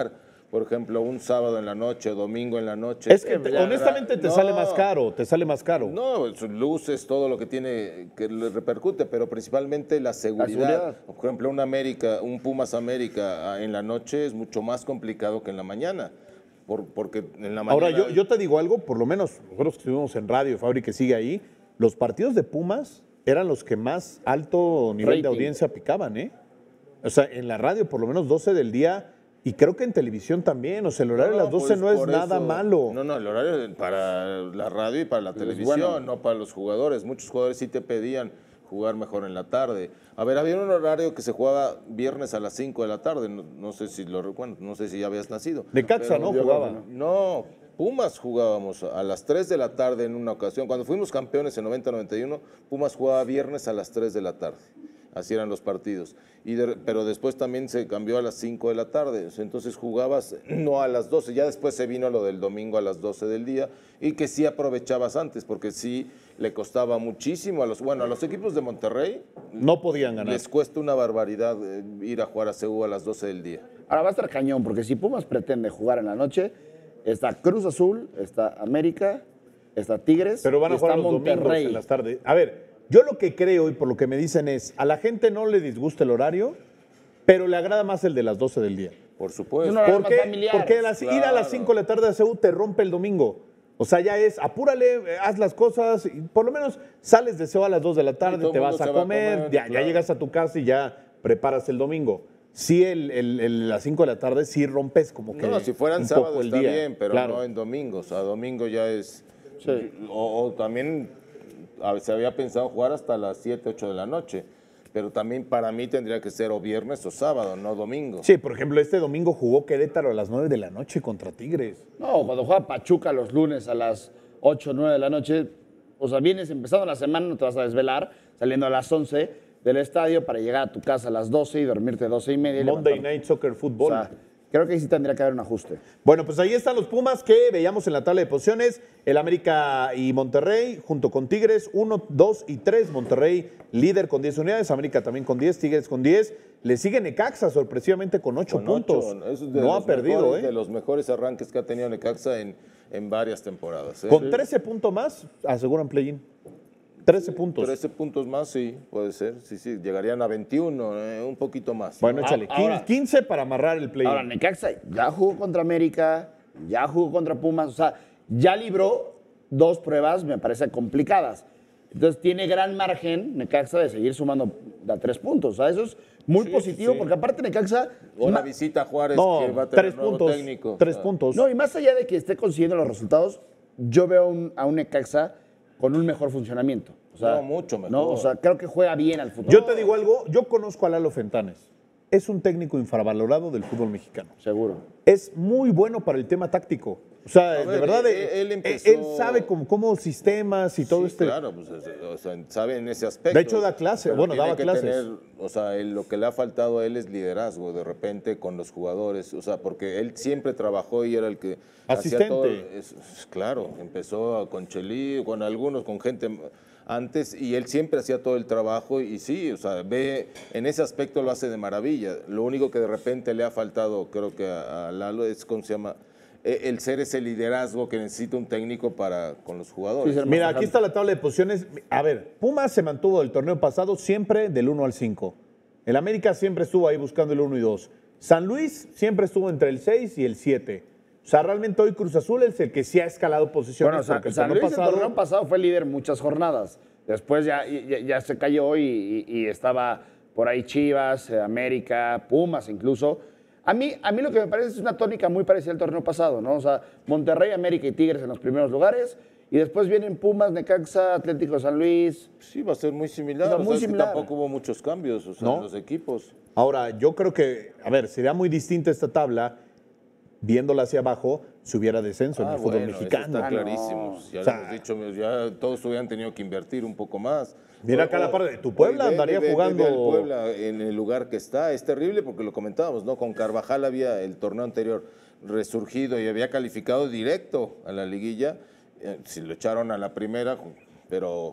por ejemplo, un sábado en la noche, domingo en la noche. Es que te, honestamente te no, sale más caro, te sale más caro. No, sus luces, todo lo que tiene, que le repercute, pero principalmente la seguridad. La seguridad. Por ejemplo, un América, un Pumas América en la noche es mucho más complicado que en la mañana. Por, porque en la mañana... Ahora, yo, yo te digo algo, por lo menos nosotros que estuvimos en radio, Fabri, que sigue ahí, los partidos de Pumas eran los que más alto nivel Rating. de audiencia picaban, ¿eh? O sea, en la radio por lo menos doce del día y creo que en televisión también. O sea, el horario no, de las doce pues no es nada eso, malo. No, no, el horario para la radio y para la pues televisión, bueno. no para los jugadores. Muchos jugadores sí te pedían jugar mejor en la tarde. A ver, había un horario que se jugaba viernes a las cinco de la tarde. No, no sé si lo recuerdo, no sé si ya habías nacido. De Caxa, ¿no? Jugaba. No, Pumas jugábamos a las tres de la tarde en una ocasión. Cuando fuimos campeones en noventa noventa y uno, Pumas jugaba viernes a las tres de la tarde. Así eran los partidos. Y de, pero después también se cambió a las cinco de la tarde. Entonces jugabas no a las doce. Ya después se vino lo del domingo a las doce del día y que sí aprovechabas antes porque sí le costaba muchísimo a los, bueno, a los equipos de Monterrey. No podían ganar. Les cuesta una barbaridad ir a jugar a C U a las doce del día. Ahora va a estar cañón porque si Pumas pretende jugar en la noche, está Cruz Azul, está América, está Tigres, pero van a jugar está los Monterrey domingos en las tardes. A ver, yo lo que creo y por lo que me dicen es, a la gente no le disgusta el horario, pero le agrada más el de las doce del día. Por supuesto. ¿Por qué? Porque las, claro. ir a las cinco de la tarde a C U te rompe el domingo. O sea, ya es, apúrale, haz las cosas, y por lo menos sales de C U a las dos de la tarde, te vas a comer, a comer ya, claro. ya llegas a tu casa y ya preparas el domingo. Sí, el, el, el, las cinco de la tarde sí rompes como que no, si fueran un sábado poco el está día. bien, pero claro. no en domingos. A domingo ya es... Sí. O, o también a, se había pensado jugar hasta las siete, ocho de la noche. Pero también para mí tendría que ser o viernes o sábado, no domingo. Sí, por ejemplo, este domingo jugó Querétaro a las nueve de la noche contra Tigres. No, cuando juega Pachuca los lunes a las ocho, nueve de la noche, o sea, vienes empezando la semana, no te vas a desvelar, saliendo a las once del estadio para llegar a tu casa a las doce y dormirte doce y media. Y Monday Night Soccer Fútbol. O sea, creo que ahí sí tendría que haber un ajuste. Bueno, pues ahí están los Pumas que veíamos en la tabla de posiciones. El América y Monterrey junto con Tigres, uno, dos y tres. Monterrey líder con diez unidades, América también con diez, Tigres con diez. Le sigue Necaxa sorpresivamente con ocho puntos. ocho. No ha perdido, mejores, ¿eh? De los mejores arranques que ha tenido Necaxa en, en varias temporadas. ¿eh? Con trece puntos más, aseguran play-in. trece puntos. trece puntos más, sí, puede ser. Sí, sí, llegarían a veintiuno, eh, un poquito más. Bueno, ¿no? échale, Ahora, quince para amarrar el play-in. Ahora, Necaxa ya jugó contra América, ya jugó contra Pumas, o sea, ya libró dos pruebas, me parece, complicadas. Entonces, tiene gran margen Necaxa de seguir sumando a tres puntos. O sea, eso es muy sí, positivo, sí. porque aparte Necaxa... Una visita a Juárez no, que va a tener tres nuevo puntos, técnico. Tres o sea. puntos. No, y más allá de que esté consiguiendo los resultados, yo veo un, a un Necaxa con un mejor funcionamiento. O sea, no, mucho mejor. No, o sea, creo que juega bien al fútbol. Yo te digo algo, yo conozco a Lalo Fentanes. Es un técnico infravalorado del fútbol mexicano. Seguro. Es muy bueno para el tema táctico. O sea, ver, de verdad, él, él, empezó... él sabe cómo, cómo sistemas y todo sí, este... claro, pues, o sea, sabe en ese aspecto. De hecho, da clase, bueno, daba que clases. Tener, o sea, él, lo que le ha faltado a él es liderazgo, de repente, con los jugadores. O sea, porque él siempre trabajó y era el que Asistente. hacía todo. Es, claro, empezó con Chelí, con algunos, con gente... antes, y él siempre hacía todo el trabajo y sí, o sea, ve, en ese aspecto lo hace de maravilla. Lo único que de repente le ha faltado, creo que a, a Lalo, es, ¿cómo se llama? El ser ese liderazgo que necesita un técnico para con los jugadores. Sí, mira, aquí está la tabla de posiciones. A ver, Pumas se mantuvo el torneo pasado siempre del uno al cinco. El América siempre estuvo ahí buscando el uno y dos. San Luis siempre estuvo entre el seis y el siete. O sea, realmente hoy Cruz Azul es el que sí ha escalado posiciones. Bueno, o sea, porque el San torneo Luis pasado, el torneo pasado fue líder muchas jornadas. Después ya, ya, ya se cayó y, y, y estaba por ahí Chivas, América, Pumas incluso. A mí, a mí lo que me parece es una tónica muy parecida al torneo pasado, ¿no? O sea, Monterrey, América y Tigres en los primeros lugares. Y después vienen Pumas, Necaxa, Atlético de San Luis. Sí, va a ser muy similar. O sea, o muy sea, similar. Es que tampoco hubo muchos cambios, o sea, ¿no? en los equipos. Ahora, yo creo que, a ver, sería muy distinta esta tabla, viéndola hacia abajo, si hubiera descenso ah, en el fútbol bueno, mexicano. Eso está clarísimo. No. Ya o sea, lo hemos dicho, ya todos hubieran tenido que invertir un poco más. Mira acá la parte de tu Puebla ve, andaría ve, ve, jugando. Ve al Puebla en el lugar que está. Es terrible porque lo comentábamos, ¿no? Con Carvajal había el torneo anterior resurgido y había calificado directo a la liguilla. Eh, si lo echaron a la primera, pero.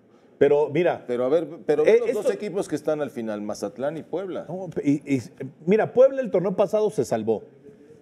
Pero mira. Pero a ver, pero ve eh, los esto, dos equipos que están al final, Mazatlán y Puebla. No, y, y, mira, Puebla el torneo pasado se salvó.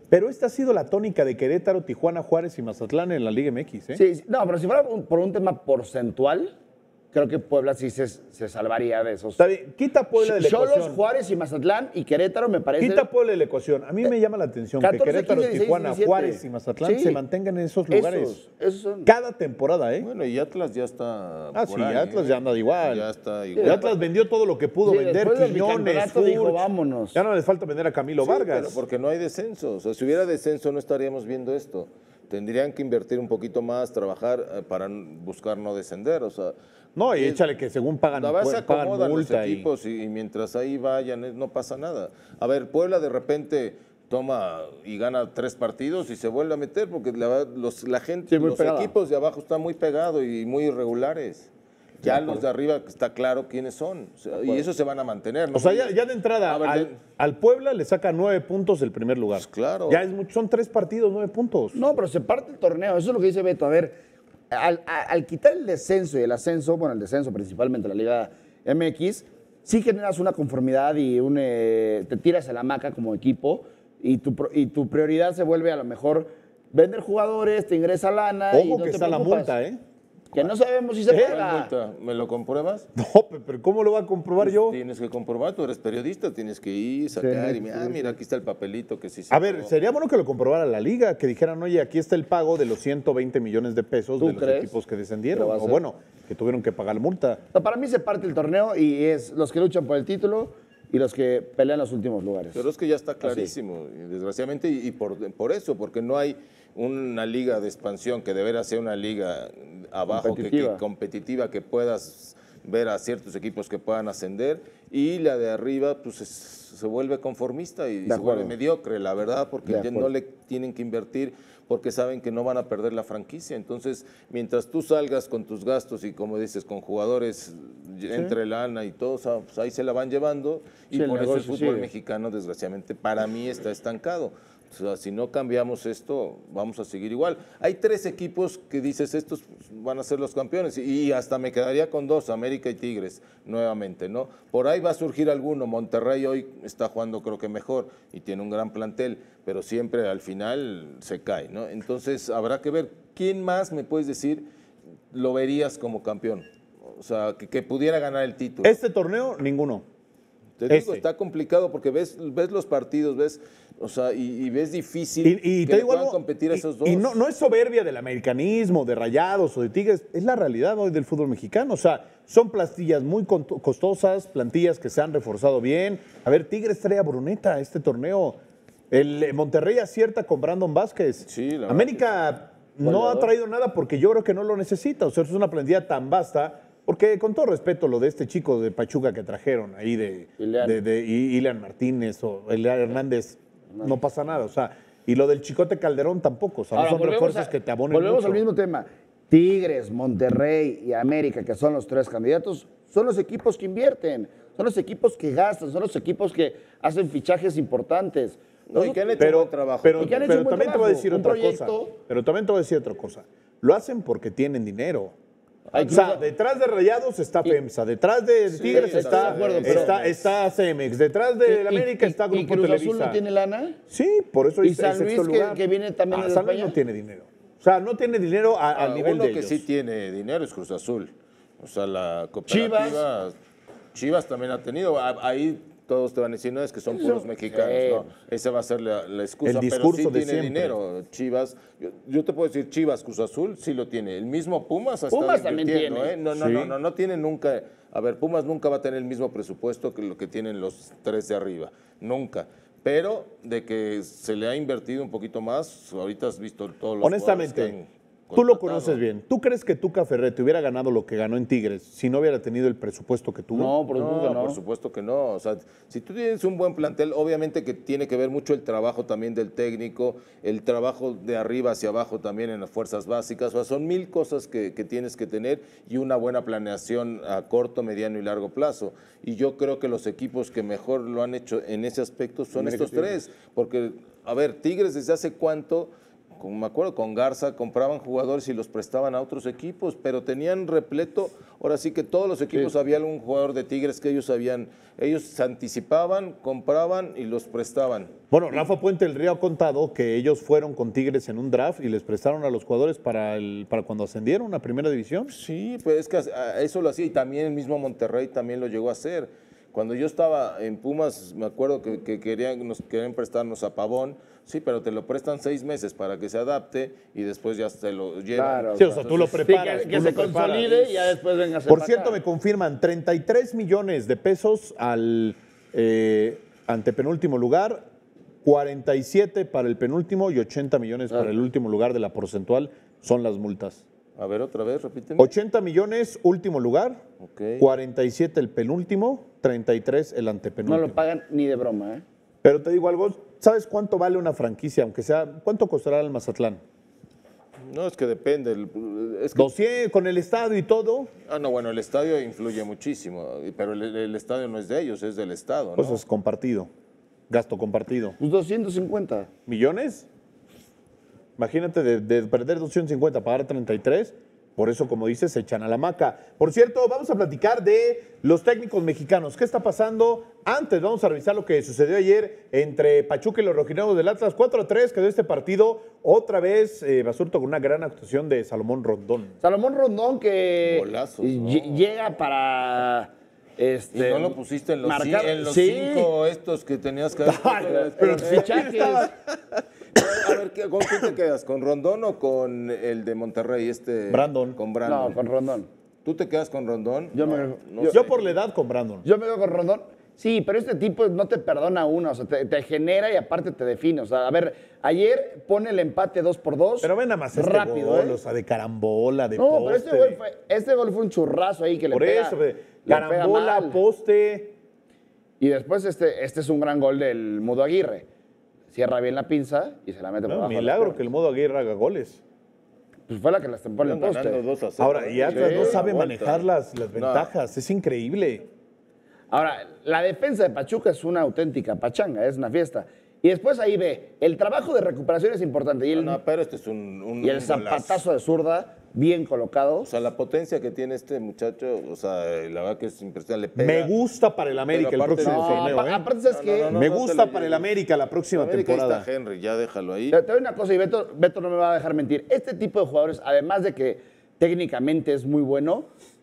Pero esta ha sido la tónica de Querétaro, Tijuana, Juárez y Mazatlán en la Liga M X. ¿eh? Sí, sí, no, pero si fuera un- por un tema porcentual, creo que Puebla sí se, se salvaría de esos. Está bien, quita Puebla de la Cholos, ecuación. Juárez y Mazatlán y Querétaro me parece. Quita Puebla de la ecuación. A mí me llama la atención que catorce, Querétaro, quince, dieciséis, Tijuana, diecisiete. Juárez y Mazatlán Sí. se mantengan en esos lugares. Esos, esos son. Cada temporada, ¿eh? Bueno, y Atlas ya está. Ah, por sí, ahí, Atlas ¿eh? ya anda igual. Ya está Y igual. Atlas vendió todo lo que pudo Sí, vender, después del Quiñones, bicampeonato dijo, Furch. vámonos. Ya no les falta vender a Camilo Sí, Vargas. pero porque no hay descenso. O sea, si hubiera descenso no estaríamos viendo esto. Tendrían que invertir un poquito más, trabajar eh, para buscar no descender. O sea, No, y es- échale que según pagan, la base pagan acomodan los multa. y- equipos y, y mientras ahí vayan eh, no pasa nada. A ver, Puebla de repente toma y gana tres partidos y se vuelve a meter porque la, los, la gente, Sí, muy los pegada. equipos de abajo están muy pegados y muy irregulares. Ya los de arriba está claro quiénes son. O sea, y eso se van a mantener. ¿no? O sea, ya, ya de entrada, A ver, al, de- al Puebla le saca nueve puntos del primer lugar. Pues claro. Ya es mucho, son tres partidos, nueve puntos. No, pero se parte el torneo. Eso es lo que dice Beto. A ver, al, a- al quitar el descenso y el ascenso, bueno, el descenso principalmente la Liga M X, sí generas una conformidad y un, eh, te tiras a la hamaca como equipo y tu, pro- y tu prioridad se vuelve a lo mejor vender jugadores, te ingresa lana. y Ojo no que te está la preocupas. multa, ¿eh? Que no sabemos si se ¿Eh? paga. Multa, ¿me lo compruebas? No, pe- pero ¿cómo lo va a comprobar yo? Tienes que comprobar, tú eres periodista, tienes que ir, sacar Sí, y mira, ah, mira, aquí está el papelito que sí se A ver, pagó. sería bueno que lo comprobara la liga, que dijeran, oye, aquí está el pago de los ciento veinte millones de pesos ¿Tú de los crees equipos que que descendieron. lo va a O hacer? bueno, que tuvieron que pagar la multa. O sea, para mí se parte el torneo y es los que luchan por el título y los que pelean los últimos lugares. Pero es que ya está clarísimo, y desgraciadamente, y y por, por eso, porque no hay una liga de expansión que deberá ser una liga abajo, que- Competitiva. Que, competitiva, que puedas ver a ciertos equipos que puedan ascender, y la de arriba pues es- se vuelve conformista y De se vuelve acuerdo. mediocre, la verdad, porque De ya acuerdo. no le tienen que invertir porque saben que no van a perder la franquicia. Entonces, mientras tú salgas con tus gastos y, como dices, con jugadores entre lana y todo, o sea, pues ahí se la van llevando y Sí, el por eso el negocio fútbol sigue. mexicano, desgraciadamente, para mí está estancado. O sea, si no cambiamos esto, vamos a seguir igual. Hay tres equipos que dices, estos van a ser los campeones, y hasta me quedaría con dos, América y Tigres, nuevamente, ¿no? Por ahí va a surgir alguno. Monterrey hoy está jugando, creo que mejor, y tiene un gran plantel, pero siempre al final se cae, ¿no? Entonces, habrá que ver quién más, me puedes decir, lo verías como campeón. O sea, que, que pudiera ganar el título. Este torneo, ninguno. Te digo, este. está complicado porque ves, ves los partidos, ves, o sea, y, y ves difícil Y, y que te le digo puedan algo, competir a y- esos dos. y no, no es soberbia del americanismo, de Rayados o de Tigres, es la realidad hoy del fútbol mexicano. O sea, son plantillas muy con- costosas, plantillas que se han reforzado bien. A ver, Tigres trae a Bruneta este torneo. El eh, Monterrey acierta con Brandon Vázquez. Sí, la verdad América no ha traído nada porque yo creo que no lo necesita. O sea, es una plantilla tan vasta. Porque con todo respeto, lo de este chico de Pachuca que trajeron ahí de, Ileán. de, de I- Ileán Martínez o Ileán Hernández, no pasa nada. O sea, y lo del Chicote Calderón tampoco. O sea, no Ahora, son volvemos refuerzos a- que te abonen Volvemos mucho. al mismo tema. Tigres, Monterrey y América, que son los tres candidatos, son los equipos que invierten, son los equipos que gastan, son los equipos que hacen fichajes importantes. No, y que han hecho Pero, buen trabajo. pero, Y que han hecho pero un buen también te voy a trabajo, decir un otra proyecto. cosa. Pero también te voy a decir otra cosa. Lo hacen porque tienen dinero. Hay O sea, clubes- detrás de Rayados está FEMSA, detrás de Tigres estoy está, de acuerdo, pero- está, está Cemex, detrás de ¿Y- América y- está y Grupo Cruz Televisa. Azul no tiene lana? Sí, por eso ¿Y es San es sexto Luis, que- lugar. que viene también Ah, de San Luis España? no tiene dinero. O sea, no tiene dinero a- al Ah, nivel uno de que ellos. sí tiene dinero es Cruz Azul. O sea, la cooperativa. Chivas, también ha tenido. A- Ahí todos te van a decir, no, es que son puros mexicanos. sí. No, esa va a ser la, la excusa. El pero discurso sí de tiene siempre. dinero. Chivas, yo, yo te puedo decir, Chivas, Cruz Azul, sí lo tiene. El mismo Pumas ha Pumas estado también invirtiendo, tiene. ¿eh? No, no, Sí. no, no, no tiene nunca. A ver, Pumas nunca va a tener el mismo presupuesto que lo que tienen los tres de arriba. Nunca. Pero de que se le ha invertido un poquito más, ahorita has visto todos los Honestamente, jugadores que han tú lo contratado. conoces bien. ¿Tú crees que Tuca Ferretti hubiera ganado lo que ganó en Tigres si no hubiera tenido el presupuesto que tuvo? No, por No, supuesto que no. por supuesto que no. O sea, si tú tienes un buen plantel, obviamente que tiene que ver mucho el trabajo también del técnico, el trabajo de arriba hacia abajo también en las fuerzas básicas. O sea, son mil cosas que, que tienes que tener y una buena planeación a corto, mediano y largo plazo. Y yo creo que los equipos que mejor lo han hecho en ese aspecto son América estos y Tigres. tres. Porque, a ver, Tigres desde hace cuánto con, me acuerdo, con Garza compraban jugadores y los prestaban a otros equipos, pero tenían repleto, ahora sí que todos los equipos Sí. había algún jugador de Tigres que ellos sabían, ellos se anticipaban, compraban y los prestaban. Bueno, Rafa Puente del Río ha contado que ellos fueron con Tigres en un draft y les prestaron a los jugadores para, el, para cuando ascendieron a Primera División. Sí, pues es que a- eso lo hacía y también el mismo Monterrey también lo llegó a hacer. Cuando yo estaba en Pumas, me acuerdo que, que querían, nos querían prestarnos a Pavón, sí, pero te lo prestan seis meses para que se adapte y después ya se lo llevan. Claro, sí, o sea, tú lo preparas. Sí, que, que tú se lo preparas. consolide y ya después venga a hacer Por para cierto, acá. me confirman treinta y tres millones de pesos al eh, antepenúltimo lugar, cuarenta y siete para el penúltimo y ochenta millones para el último lugar de la porcentual son las multas. A ver, otra vez, repíteme. ochenta millones último lugar, Ok. cuarenta y siete el penúltimo, treinta y tres el No antepenúltimo. lo pagan ni de broma, ¿eh? Pero te digo algo, ¿sabes cuánto vale una franquicia? Aunque sea, ¿cuánto costará el Mazatlán? No, es que depende. el- Es que, doscientos con el estadio y todo, ah, no, bueno, el estadio influye muchísimo, pero el, el estadio no es de ellos, es del Estado, ¿no? pues es compartido, gasto compartido. Pues doscientos cincuenta. ¿Millones? Imagínate de, de perder doscientos cincuenta, pagar treinta y tres, por eso, como dices, se echan a la hamaca. Por cierto, vamos a platicar de los técnicos mexicanos. ¿Qué está pasando? Antes vamos a revisar lo que sucedió ayer entre Pachuca y los rojinegros del Atlas. cuatro a tres quedó este partido. Otra vez, eh, Basurto con una gran actuación de Salomón Rondón. Salomón Rondón que Golazos, ll- ¿no? llega para... Este, Y no lo pusiste en los, marcar- ci- en los sí. cinco estos que tenías que haber puesto. Pero los fichajes. A ver, ¿qué- ¿con quién te quedas? ¿Con Rondón o con el de Monterrey? Este, Brandon. Con Brandon. No, con Rondón. ¿Tú te quedas con Rondón? Yo No, me- no yo- sé. Yo por la edad con Brandon. Yo me quedo con Rondón. Sí, pero este tipo no te perdona una, o sea, te, te genera y aparte te define. O sea, a ver, ayer pone el empate dos por dos. Pero ven nada más este rápido, gol, ¿eh? o sea, de carambola, de No, poste. pero este gol, fue, este gol fue un churrazo ahí que le Por pega. eso, de le pega carambola, mal. poste. Y después este, este es un gran gol del Mudo Aguirre. Cierra bien la pinza y se la mete por No, abajo. de las milagro piernas. que el modo Aguirre haga goles. Pues fue la que las tempó en el Iban poste. ganando dos a cero, Ahora, y ¿eh? Atlas Sí, no sabe aguanta. manejar las, las No. ventajas. Es increíble. Ahora, la defensa de Pachuca es una auténtica pachanga, es una fiesta. Y después ahí ve, el trabajo de recuperación es importante. Y el, No, no, pero este es un, un y el un golazo. zapatazo de zurda, bien colocado. O sea, la potencia que tiene este muchacho, o sea, la verdad que es impresionante. Le pega. Me gusta para el América el aparte- próximo No, torneo. apa- ¿eh? aparte, ¿sabes No, qué? no, no, Me no te gusta lo para el lleves. América la próxima América, ahí temporada. está Henry, ya déjalo ahí. Te, te doy una cosa y Beto, Beto no me va a dejar mentir. Este tipo de jugadores, además de que técnicamente es muy bueno,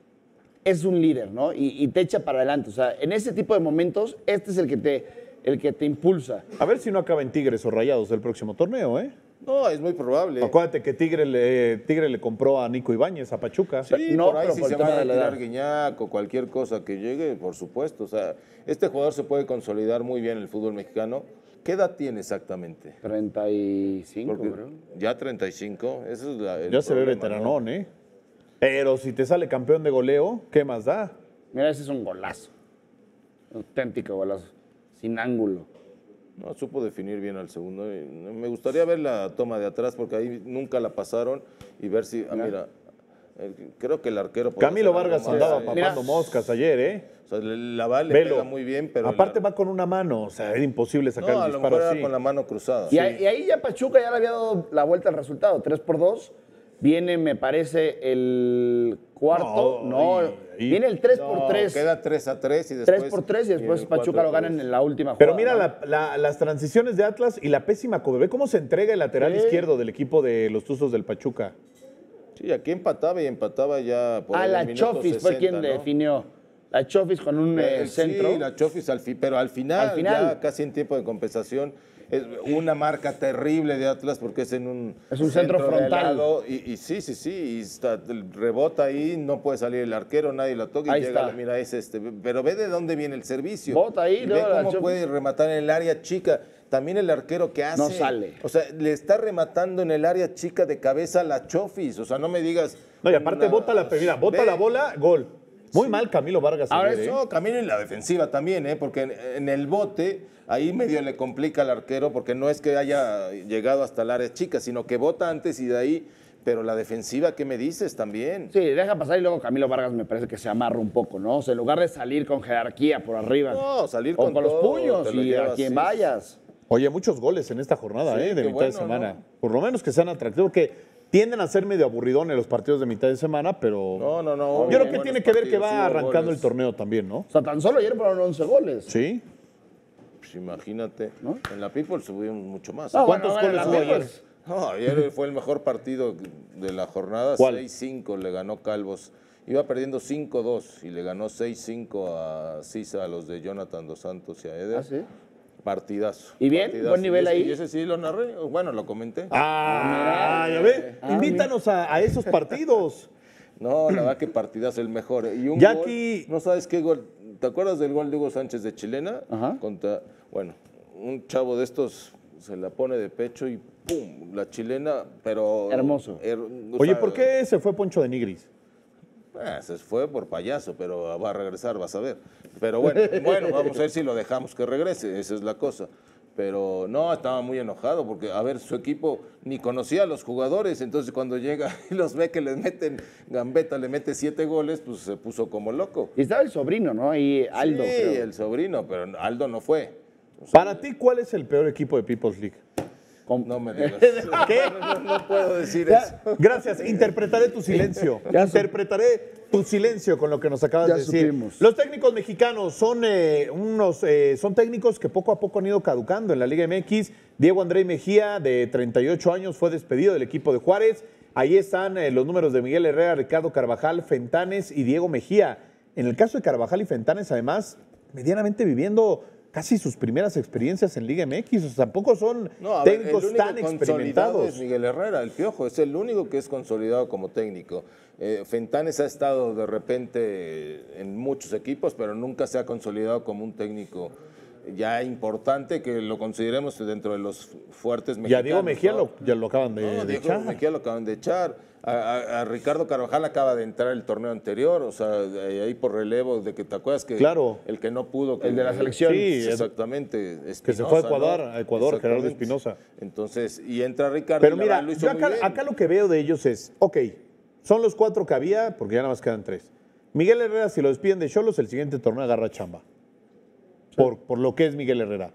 es un líder, ¿no? Y, y te echa para adelante. O sea, en ese tipo de momentos, este es el que te, el que te impulsa. A ver si no acaba en Tigres o Rayados el próximo torneo, ¿eh? No, es muy probable. Acuérdate que Tigre le, Tigre le compró a Nico Ibáñez a Pachuca. Sí, No, por ahí pero si por se el va tema a de la retirar edad. Guiñac o cualquier cosa que llegue, por supuesto. O sea, este jugador se puede consolidar muy bien en el fútbol mexicano. ¿Qué edad tiene exactamente? treinta y cinco, Porque creo. ya treinta y cinco, eso es la, el Ya se ve problema, veteranón, ¿eh? Pero si te sale campeón de goleo, ¿qué más da? Mira, ese es un golazo. Auténtico golazo. Sin ángulo. ¿no? No, supo definir bien al segundo. y Me gustaría ver la toma de atrás porque ahí nunca la pasaron y ver si, ah, mira, el- creo que el arquero... puede Camilo hacer algo Vargas más, andaba eh. papando moscas ayer, ¿eh? O sea, le- la va le Velo. pega muy bien, pero... Aparte la- va con una mano, o sea, es imposible sacar no, a el lo disparo mejor así. era con la mano cruzada. Y, ahí, y ahí ya Pachuca ya le había dado la vuelta al resultado. tres por dos. Viene, me parece, el cuarto. No, No, y- y- viene el tres No, por tres. queda tres a tres y después... tres por tres y después viene el Pachuca cuatro lo a gana tres. en la última jugada. Pero mira ¿no? la- la- las transiciones de Atlas y la pésima Kobe. Ve cómo se entrega el lateral Sí. izquierdo del equipo de los Tuzos del Pachuca. Sí, aquí empataba y empataba ya por Ah, el la minuto Chofis fue sesenta, quien ¿no? definió. La Chofis con un eh, Eh, centro. Sí, la Chofis al fin, pero al final, Al final. ya casi en tiempo de compensación, es una marca terrible de Atlas porque es en un Es un centro de frontal. lado, y, y sí, sí, sí, y está, rebota ahí, no puede salir el arquero, nadie la toca y Ahí llega, está. mira, es este, pero ve de dónde viene el servicio. Bota ahí, y luego ve la cómo Chofis. puede rematar en el área chica. También el arquero que hace. No sale. O sea, le está rematando en el área chica de cabeza a la Chofis. O sea, no me digas. No, y aparte una- bota la, mira, bota Ve- la bola, gol. Muy mal Camilo Vargas Ahora ayer, ¿eh? eso, Camilo y la defensiva también, ¿eh? Porque en, en el bote, ahí medio le complica al arquero, porque no es que haya llegado hasta el área chica, sino que bota antes y de ahí. Pero la defensiva, ¿qué me dices también? Sí, deja pasar y luego Camilo Vargas me parece que se amarra un poco, ¿no? O sea, en lugar de salir con jerarquía por arriba. No, salir o con con los todo, puños te lo y a llevas, quien sí. vayas. Oye, muchos goles en esta jornada, Sí, ¿eh? De qué mitad bueno, de semana. ¿no? Por lo menos que sean atractivos, que tienden a ser medio aburridones los partidos de mitad de semana, pero. No, no, no. Yo creo que buenos tiene que ver que partidos, va hubo arrancando goles. el torneo también, ¿no? O sea, tan solo ayer fueron once goles. Sí. Pues imagínate. En la People subimos mucho más. No, ¿Cuántos bueno, goles bueno, hubo la ayer? People- No, ayer fue el mejor partido de la jornada. ¿Cuál? seis cinco le ganó Calvos. Iba perdiendo cinco dos y le ganó seis cinco a Sisa, a los de Jonathan Dos Santos y a Eder. ¿Ah, sí? Partidazo. ¿Y bien? partidazo. ¿Buen nivel Y ese- ahí? Y ese sí lo narré. Bueno, lo comenté. Ah, ya ve. Ah, Invítanos a, a esos partidos. No, la verdad que partidazo el mejor. Y un Jackie- gol, no sabes qué gol. ¿Te acuerdas del gol de Hugo Sánchez de Chilena? Ajá. Contra, bueno, un chavo de estos se la pone de pecho y ¡pum! La chilena, pero... Hermoso. her- o Oye, sea, ¿por qué se fue Poncho de Nigris? eh, se fue por payaso, pero va a regresar, vas a ver. Pero bueno, bueno, vamos a ver si lo dejamos que regrese, esa es la cosa. Pero no, estaba muy enojado porque, a ver, su equipo ni conocía a los jugadores, entonces cuando llega y los ve que les meten, Gambetta le mete siete goles, pues se puso como loco. Y estaba el sobrino, ¿no? Ahí Aldo, Sí, creo. el sobrino, pero Aldo no fue. O sea, Para ti, ¿cuál es el peor equipo de People's League? no me digas. ¿Qué? No, no puedo decir eso. Gracias, interpretaré tu silencio. Ya su- interpretaré tu silencio con lo que nos acabas Ya de decir. supimos. Los técnicos mexicanos son eh, unos eh, son técnicos que poco a poco han ido caducando en la Liga M X. Diego André Mejía, de treinta y ocho años, fue despedido del equipo de Juárez. Ahí están eh, los números de Miguel Herrera, Ricardo Carvajal, Fentanes y Diego Mejía. En el caso de Carvajal y Fentanes, además, medianamente viviendo casi sus primeras experiencias en Liga M X. O sea, tampoco son No, a ver, técnicos el único tan consolidado experimentados. es Miguel Herrera, el Piojo, es el único que es consolidado como técnico. Eh, Fentanes ha estado de repente en muchos equipos, pero nunca se ha consolidado como un técnico ya importante que lo consideremos dentro de los fuertes mexicanos. Ya Diego Mejía ¿no? lo, ya lo acaban de, No, de Diego echar. Mejía lo acaban de echar. A, a- a Ricardo Carvajal acaba de entrar el torneo anterior, o sea, de ahí por relevo, de que te acuerdas que Claro. el que no pudo. Que, El de la selección. Sí, exactamente. que se fue a Espinosa, Ecuador, ¿no? a Ecuador, Gerardo Exactamente. Espinosa. Entonces, y entra Ricardo. Pero y la mira, verdad lo hizo yo muy acá, bien. acá lo que veo de ellos es, ok, son los cuatro que había, porque ya nada más quedan tres. Miguel Herrera, si lo despiden de Cholos, el siguiente torneo agarra chamba. Por, por lo que es Miguel Herrera.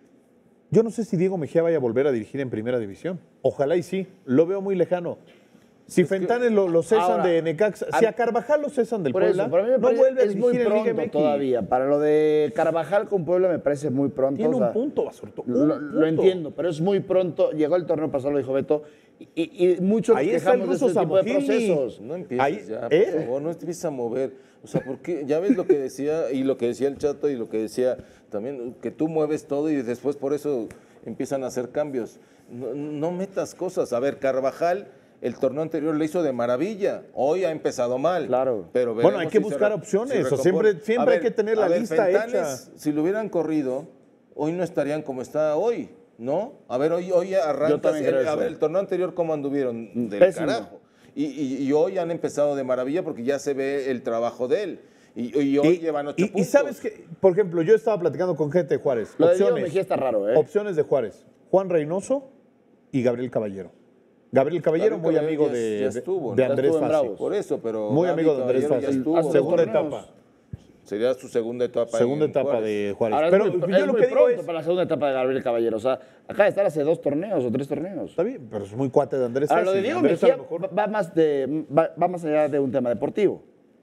Yo no sé si Diego Mejía vaya a volver a dirigir en primera división. Ojalá y sí, lo veo muy lejano. Si Fentanes lo, lo cesan Ahora, de Necaxa, si a Carvajal lo cesan del Por Puebla, eso, para mí me no parece- vuelve a es muy dirigir en Liga pronto M X. todavía. Para lo de Carvajal con Puebla me parece muy pronto. Tiene o sea, un punto, Basurto. un Lo, lo punto. entiendo, pero es muy pronto. Llegó el torneo pasado, lo dijo Beto, y, y- y muchos Ahí nos está el quejamos de ruso este tipo de Samogili. procesos. No empieces Ahí- ya, ¿eh? por favor, no empieces a mover. O sea, porque ya ves lo que decía, y lo que decía el Chato, y lo que decía también, que tú mueves todo y después por eso empiezan a hacer cambios. No, no metas cosas. A ver, Carvajal, el torneo anterior le hizo de maravilla. Hoy ha empezado mal. Claro. Pero Bueno, veremos hay que si se buscar re- opciones, si o recompone. siempre- siempre A hay que tener la a ver, lista Fentanes, hecha. Si lo hubieran corrido, hoy no estarían como está hoy, ¿no? A ver, hoy, hoy arrancas. también creo el- a eso. ver, el torneo anterior, ¿cómo anduvieron? Del Pésimo. carajo. Y, y- y hoy han empezado de maravilla porque ya se ve el trabajo de él. Y, y hoy llevan ocho y- y puntos. sabes que, por ejemplo, yo estaba platicando con gente de Juárez. Lo de Diego opciones, Mejía está raro, ¿eh? opciones de Juárez. Juan Reynoso y Gabriel Caballero. Gabriel Caballero, Gabriel muy Caballero amigo ya- de, ya de- estuvo, de ¿no? Andrés Ya estuvo en Fassi. Bravos. Por eso, pero Muy Gaby amigo de Andrés Caballero ya Fassi. estuvo. Hace dos Segunda torneos. etapa. Sería su segunda etapa. Segunda en etapa Juárez. de Juárez. Ahora, Pero es muy, yo es lo muy que digo pronto es, para la segunda etapa de Gabriel Caballero. O sea, acaba de estar hace dos torneos o tres torneos. está bien, pero es muy cuate de Andrés Ahora, Fassi. lo de Diego Andrés a Mejía lo mejor- va, va más de, va, va más allá de un tema deportivo.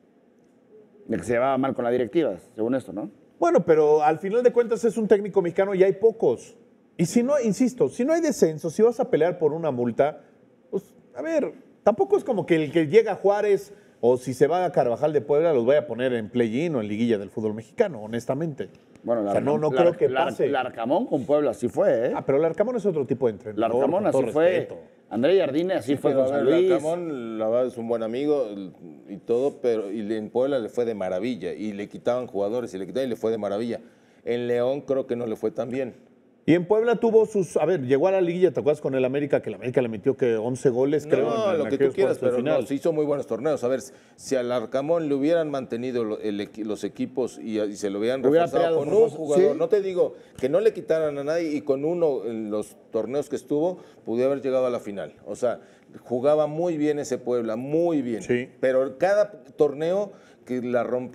De que se llevaba mal con las directivas, según esto, ¿no? Bueno, pero al final de cuentas es un técnico mexicano y hay pocos. Y si no, insisto, si no hay descenso, si vas a pelear por una multa, pues, a ver, tampoco es como que el que llega a Juárez o si se va a Carvajal de Puebla los vaya a poner en play-in o en liguilla del fútbol mexicano, honestamente. Bueno, O sea, no, no Larcam- creo que Lar- pase. Larcamón con Puebla así fue, ¿eh? Ah, pero el Arcamón es otro tipo de entrenador. Larcamón con así todo fue. respeto. André Jardine así fue Pero, con a San ver, Luis. Larcamón, la verdad, es un buen amigo y todo, pero y en Puebla le fue de maravilla. Y le quitaban jugadores y le quitaban y le fue de maravilla. En León creo que no le fue tan bien. Y en Puebla tuvo sus. A ver, llegó a la liguilla, ¿te acuerdas con el América? Que el América le metió que once goles, creo. No, en- en lo que tú aquellos quieras, cuartos de pero final. no, se hizo muy buenos torneos. A ver, si al Arcamón le hubieran mantenido lo- el equi- los equipos y, y se lo hubieran Hubiera reforzado peleado con por un cosas, jugador, sí. no te digo que no le quitaran a nadie y con uno en los torneos que estuvo, pudo haber llegado a la final. O sea, jugaba muy bien ese Puebla, muy bien. Sí. Pero cada torneo que la rompía,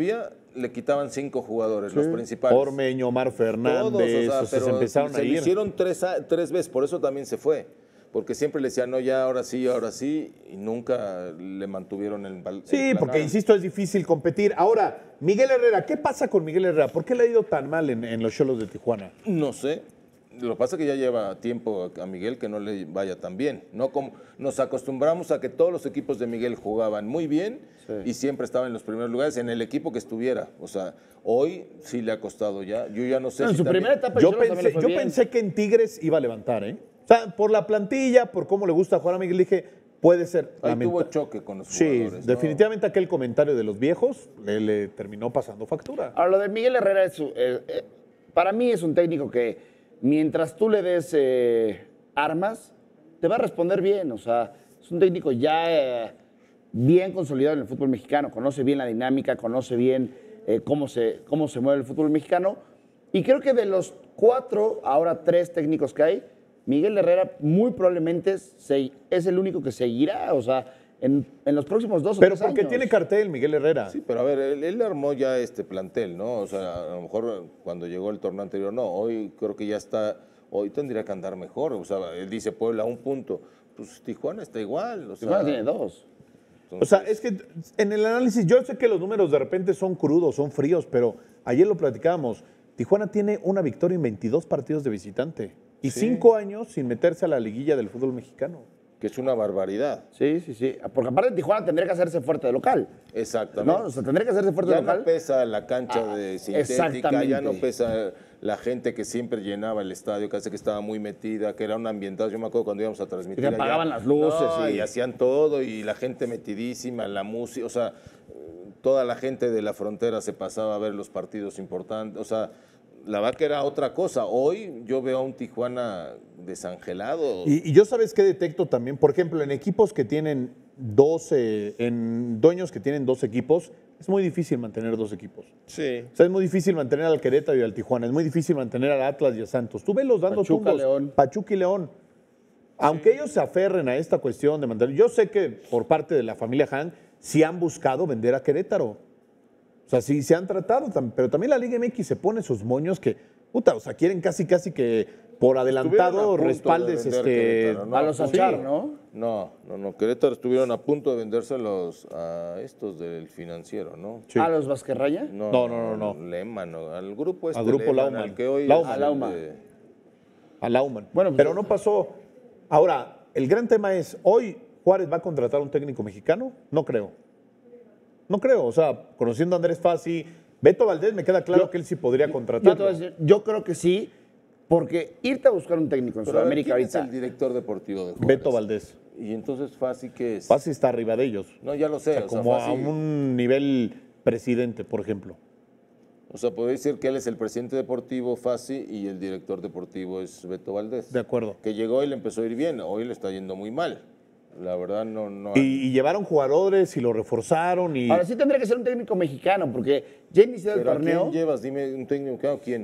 le quitaban cinco jugadores, los principales. Ormeño, Omar Fernández, Todos, o sea, o sea, pero se empezaron se a lo ir. hicieron tres, a- tres veces, por eso también se fue. Porque siempre le decían, no, ya, ahora sí, ahora sí, y nunca le mantuvieron el bal- el Sí, plan porque A. insisto, es difícil competir. Ahora, Miguel Herrera, ¿qué pasa con Miguel Herrera? ¿Por qué le ha ido tan mal en, en los Xolos de Tijuana? No sé. Lo que pasa es que ya lleva tiempo a Miguel que no le vaya tan bien. No como nos acostumbramos a que todos los equipos de Miguel jugaban muy bien y siempre estaban en los primeros lugares en el equipo que estuviera. O sea, hoy sí le ha costado ya. Yo ya no sé. No, en si su también- primera etapa Yo Xolos también le pensé, fue yo bien. pensé que en Tigres iba a levantar, ¿eh? O sea, por la plantilla, por cómo le gusta jugar a Miguel, dije, puede ser. Ahí Lamenta- tuvo choque con los Sí, jugadores. ¿no? definitivamente aquel comentario de los viejos le, le terminó pasando factura. Ahora, lo de Miguel Herrera, es, eh, eh, para mí es un técnico que mientras tú le des eh, armas, te va a responder bien. O sea, es un técnico ya eh, bien consolidado en el fútbol mexicano, conoce bien la dinámica, conoce bien eh, cómo, se, cómo se mueve el fútbol mexicano. Y creo que de los cuatro, ahora tres técnicos que hay, Miguel Herrera muy probablemente se- es el único que seguirá, o sea, en, en los próximos dos o Pero tres porque años. tiene cartel Miguel Herrera. Sí, pero a ver, él, él armó ya este plantel, ¿no? O sea, a lo mejor cuando llegó el torneo anterior, no, hoy creo que ya está, hoy tendría que andar mejor. O sea, él dice Puebla un punto, pues Tijuana está igual. O sea, Tijuana tiene dos. O sea, es que en el análisis, yo sé que los números de repente son crudos, son fríos, pero ayer lo platicábamos. Tijuana tiene una victoria en veintidós partidos de visitante y Sí. cinco años sin meterse a la liguilla del fútbol mexicano. que es una barbaridad. Sí, sí, sí. Porque aparte Tijuana tendría que hacerse fuerte de local. Exactamente. ¿No? O sea, tendría que hacerse fuerte Ya de local. no pesa la cancha Ah, de sintética, exactamente. ya no pesa la gente que siempre llenaba el estadio, casi que estaba muy metida, que era un ambientado. Yo me acuerdo cuando íbamos a transmitir. Que allá, apagaban las luces no, y- y hacían todo, y la gente metidísima, la música, o sea, toda la gente de la frontera se pasaba a ver los partidos importantes, o sea, la verdad que era otra cosa. Hoy yo veo a un Tijuana desangelado. Y, y yo sabes qué detecto también, por ejemplo, en equipos que tienen doce, en dueños que tienen dos equipos, es muy difícil mantener dos equipos. Sí. O sea, es muy difícil mantener al Querétaro y al Tijuana, es muy difícil mantener al Atlas y a Santos. Tú velos dando Pachuca, tumbos, León. Pachuca y León. Aunque ellos se aferren a esta cuestión de mantener, yo sé que por parte de la familia Han sí han buscado vender a Querétaro. O sea, sí se han tratado, tam- pero también la Liga M X se pone sus moños que, puta, o sea, quieren casi casi que por Estuvieron a adelantado punto de respaldes vender este Querétaro, ¿no? A los Sí. Achar, ¿no? No, no, no. Querétaro estuvieron a punto de vendérselos a estos del financiero, ¿no? Sí. ¿A los Vasquerraya? No, no, no, no. Lehmann, no, al grupo este Al grupo Lehmann, Laumann. al que hoy Laumann. es el Laumann. de- a Laumann. Bueno, pues, pero no pasó. Ahora, el gran tema es, ¿hoy Juárez va a contratar un técnico mexicano? No creo. No creo. O sea, conociendo a Andrés Fassi, Beto Valdés, me queda claro Yo- que él sí podría Yo, contratarlo. te voy a decir, yo creo que sí, porque irte a buscar un técnico en Pero a ver, Sudamérica ¿quién es ahorita. el director deportivo de Juárez? Beto Valdés. Y entonces Fassi, ¿qué es? Fassi está arriba de ellos. No, ya lo sé. O sea, o sea, como a Fassi- un nivel presidente, por ejemplo. o sea, podría decir que él es el presidente deportivo Fassi y el director deportivo es Beto Valdés. De acuerdo. Que llegó y le empezó a ir bien, hoy le está yendo muy mal. La verdad no... no Y, y llevaron jugadores y lo reforzaron y... Ahora sí tendría que ser un técnico mexicano, porque ya inició el ¿Pero a torneo. quién llevas? Dime un técnico mexicano, ¿quién?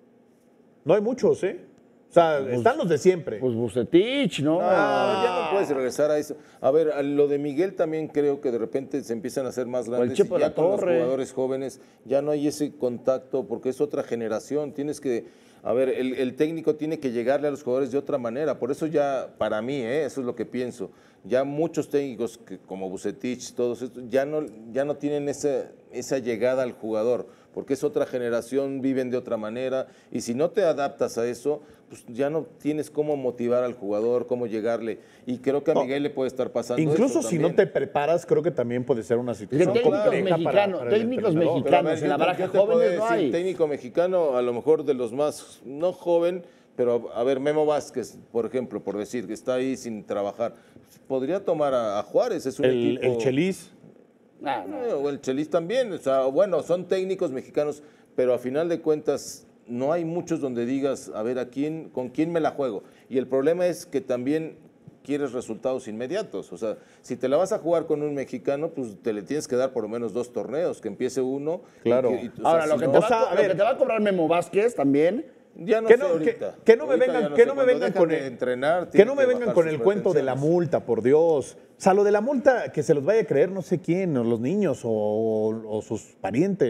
No hay muchos, ¿eh? O sea, están los de siempre. Pues Bucetich, ¿no? No, ya no puedes regresar a eso. A ver, a lo de Miguel también creo que de repente se empiezan a hacer más grandes. Chepo y de ya la con los Torre. jugadores jóvenes ya no hay ese contacto porque es otra generación. Tienes que, a ver, el, el técnico tiene que llegarle a los jugadores de otra manera. Por eso ya, para mí, ¿eh? Eso es lo que pienso. Ya muchos técnicos que, como Bucetich, todos estos, ya no, ya no tienen esa, esa llegada al jugador porque es otra generación, viven de otra manera y si no te adaptas a eso, pues ya no tienes cómo motivar al jugador, cómo llegarle. Y creo que a No. Miguel le puede estar pasando Incluso eso si no también. te preparas, creo que también puede ser una Es que situación técnicos compleja para- mexicanos, para el técnicos entrenador. Pero a ver, mexicanos, en la yo te- baraja yo te puedo jóvenes no decir, hay. técnico mexicano, a lo mejor de los más, no joven, pero a ver, Memo Vázquez, por ejemplo, por decir, que está ahí sin trabajar, podría tomar a, a Juárez, es un El, equipo... el Chelis. Ah, no. Eh, O el Chelis también, o sea, bueno, son técnicos mexicanos, pero a final de cuentas no hay muchos donde digas, a ver, ¿a quién, con quién me la juego? Y el problema es que también quieres resultados inmediatos, o sea, si te la vas a jugar con un mexicano, pues te le tienes que dar por lo menos dos torneos, que empiece uno. y Claro. que- y- o sea, Ahora, si lo que, no- te o va, sea, a a co- lo ver. que te va a cobrar Memo Vázquez también. Ya no Que sé no, que, ahorita. que no me Ahorita vengan, ya que sé. no me Cuando vengan dejan con de el, entrenar, que tienen no me vengan bajar con sus el cuento de la pretensiones. multa, por Dios. O sea, lo de la multa, que se los vaya a creer no sé quién, o los niños o, o sus parientes.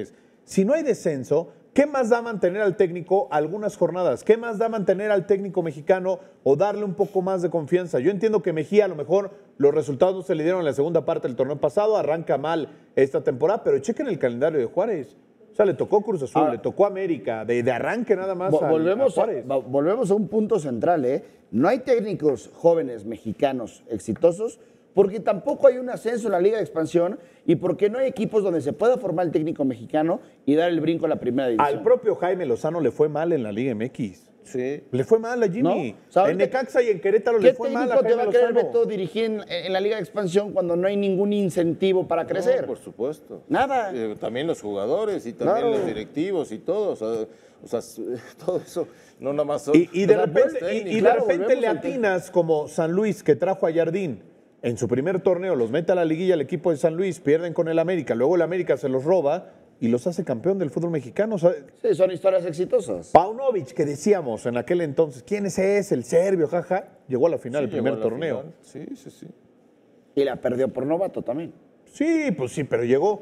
si no hay descenso, ¿qué más da mantener al técnico algunas jornadas? ¿Qué más da mantener al técnico mexicano o darle un poco más de confianza? Yo entiendo que Mejía a lo mejor los resultados no se le dieron en la segunda parte del torneo pasado, arranca mal esta temporada, pero chequen el calendario de Juárez. O sea, le tocó Cruz Azul, Ahora, le tocó América, de, de arranque nada más Vo- al- volvemos, a a, Juárez. va- volvemos a un punto central, ¿eh? No hay técnicos jóvenes mexicanos exitosos porque tampoco hay un ascenso en la Liga de Expansión y porque no hay equipos donde se pueda formar el técnico mexicano y dar el brinco a la primera división. Al propio Jaime Lozano le fue mal en la Liga M X. Sí. Le fue mal a Jimmy. ¿No? O sea, en ahorita- Necaxa y en Querétaro ¿Qué le fue mal a técnico te Jaime va a querer Lozano. Beto dirigir en, en la Liga de Expansión cuando no hay ningún incentivo para crecer? No, por supuesto. Nada. Eh, también los jugadores y también Claro. los directivos y todos. O sea, o sea, s- todo eso, no nada más son. Y, y de o sea, repente, pues, y- y técnicos. de Claro, repente volvemos le al tema. atinas como San Luis, que trajo a Jardín en su primer torneo, los mete a la liguilla el equipo de San Luis, pierden con el América, luego el América se los roba y los hace campeón del fútbol mexicano. O sea, Sí, son historias exitosas. Paunovic, que decíamos en aquel entonces, ¿quién es ese? El serbio, jaja, llegó a la final Sí, del primer llegó a la torneo. final. Sí, sí, sí. Y la perdió por novato también. Sí, pues sí, pero llegó.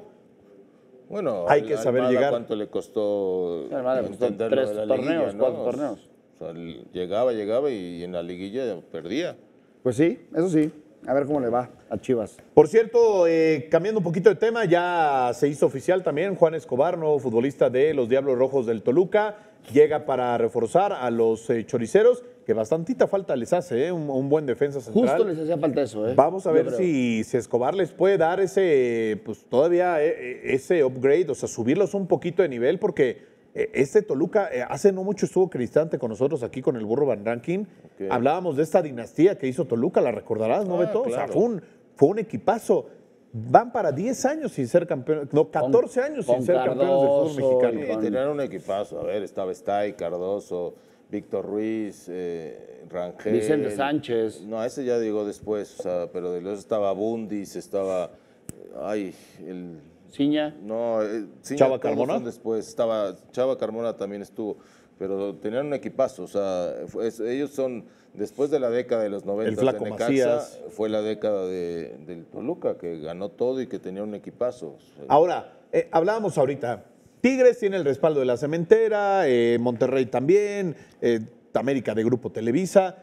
Bueno, Hay al- que saber Almada, llegar. ¿cuánto le costó? Sí, Almada le costó entenderlo tres de la torneos, liguilla, ¿no? cuatro torneos. O sea, l- llegaba, llegaba y en la liguilla perdía. Pues sí, eso sí. A ver cómo le va a Chivas. Por cierto, eh, cambiando un poquito de tema, ya se hizo oficial también Juan Escobar, nuevo futbolista de los Diablos Rojos del Toluca, llega para reforzar a los eh, choriceros, que bastantita falta les hace, eh, un, un buen defensa central. Justo les hacía falta eso, ¿eh? Vamos a Yo ver creo. si, si Escobar les puede dar ese, pues todavía eh, eh, ese upgrade, o sea, subirlos un poquito de nivel, porque eh, este Toluca, eh, hace no mucho estuvo Cristante con nosotros aquí con el Burro Van Ranking. Ok. Hablábamos de esta dinastía que hizo Toluca, la recordarás, ¿no, Ah, Beto? O sea, claro. fue un, fue un equipazo. Van para diez años sin ser campeones, no, catorce años sin con ser campeones del fútbol Cardoso mexicano. y Sí, tenían un equipazo. A ver, estaba Stay, Cardoso, Víctor Ruiz, eh, Rangel. Vicente Sánchez. No, ese ya llegó después, o sea, pero de los estaba Bundis, estaba. Ay, el. Ciña. No, eh, Ciña, ¿Chava todos Carmona? son después. Estaba, Chava Carmona también estuvo, pero tenían un equipazo. O sea, fue- es- ellos son, después de la década de los noventa El Flaco de Necaxa, Macías. fue la década de, del Toluca, que ganó todo y que tenía un equipazo. O sea, Ahora, eh, hablábamos ahorita, Tigres tiene el respaldo de la cementera, eh, Monterrey también, eh, América de Grupo Televisa.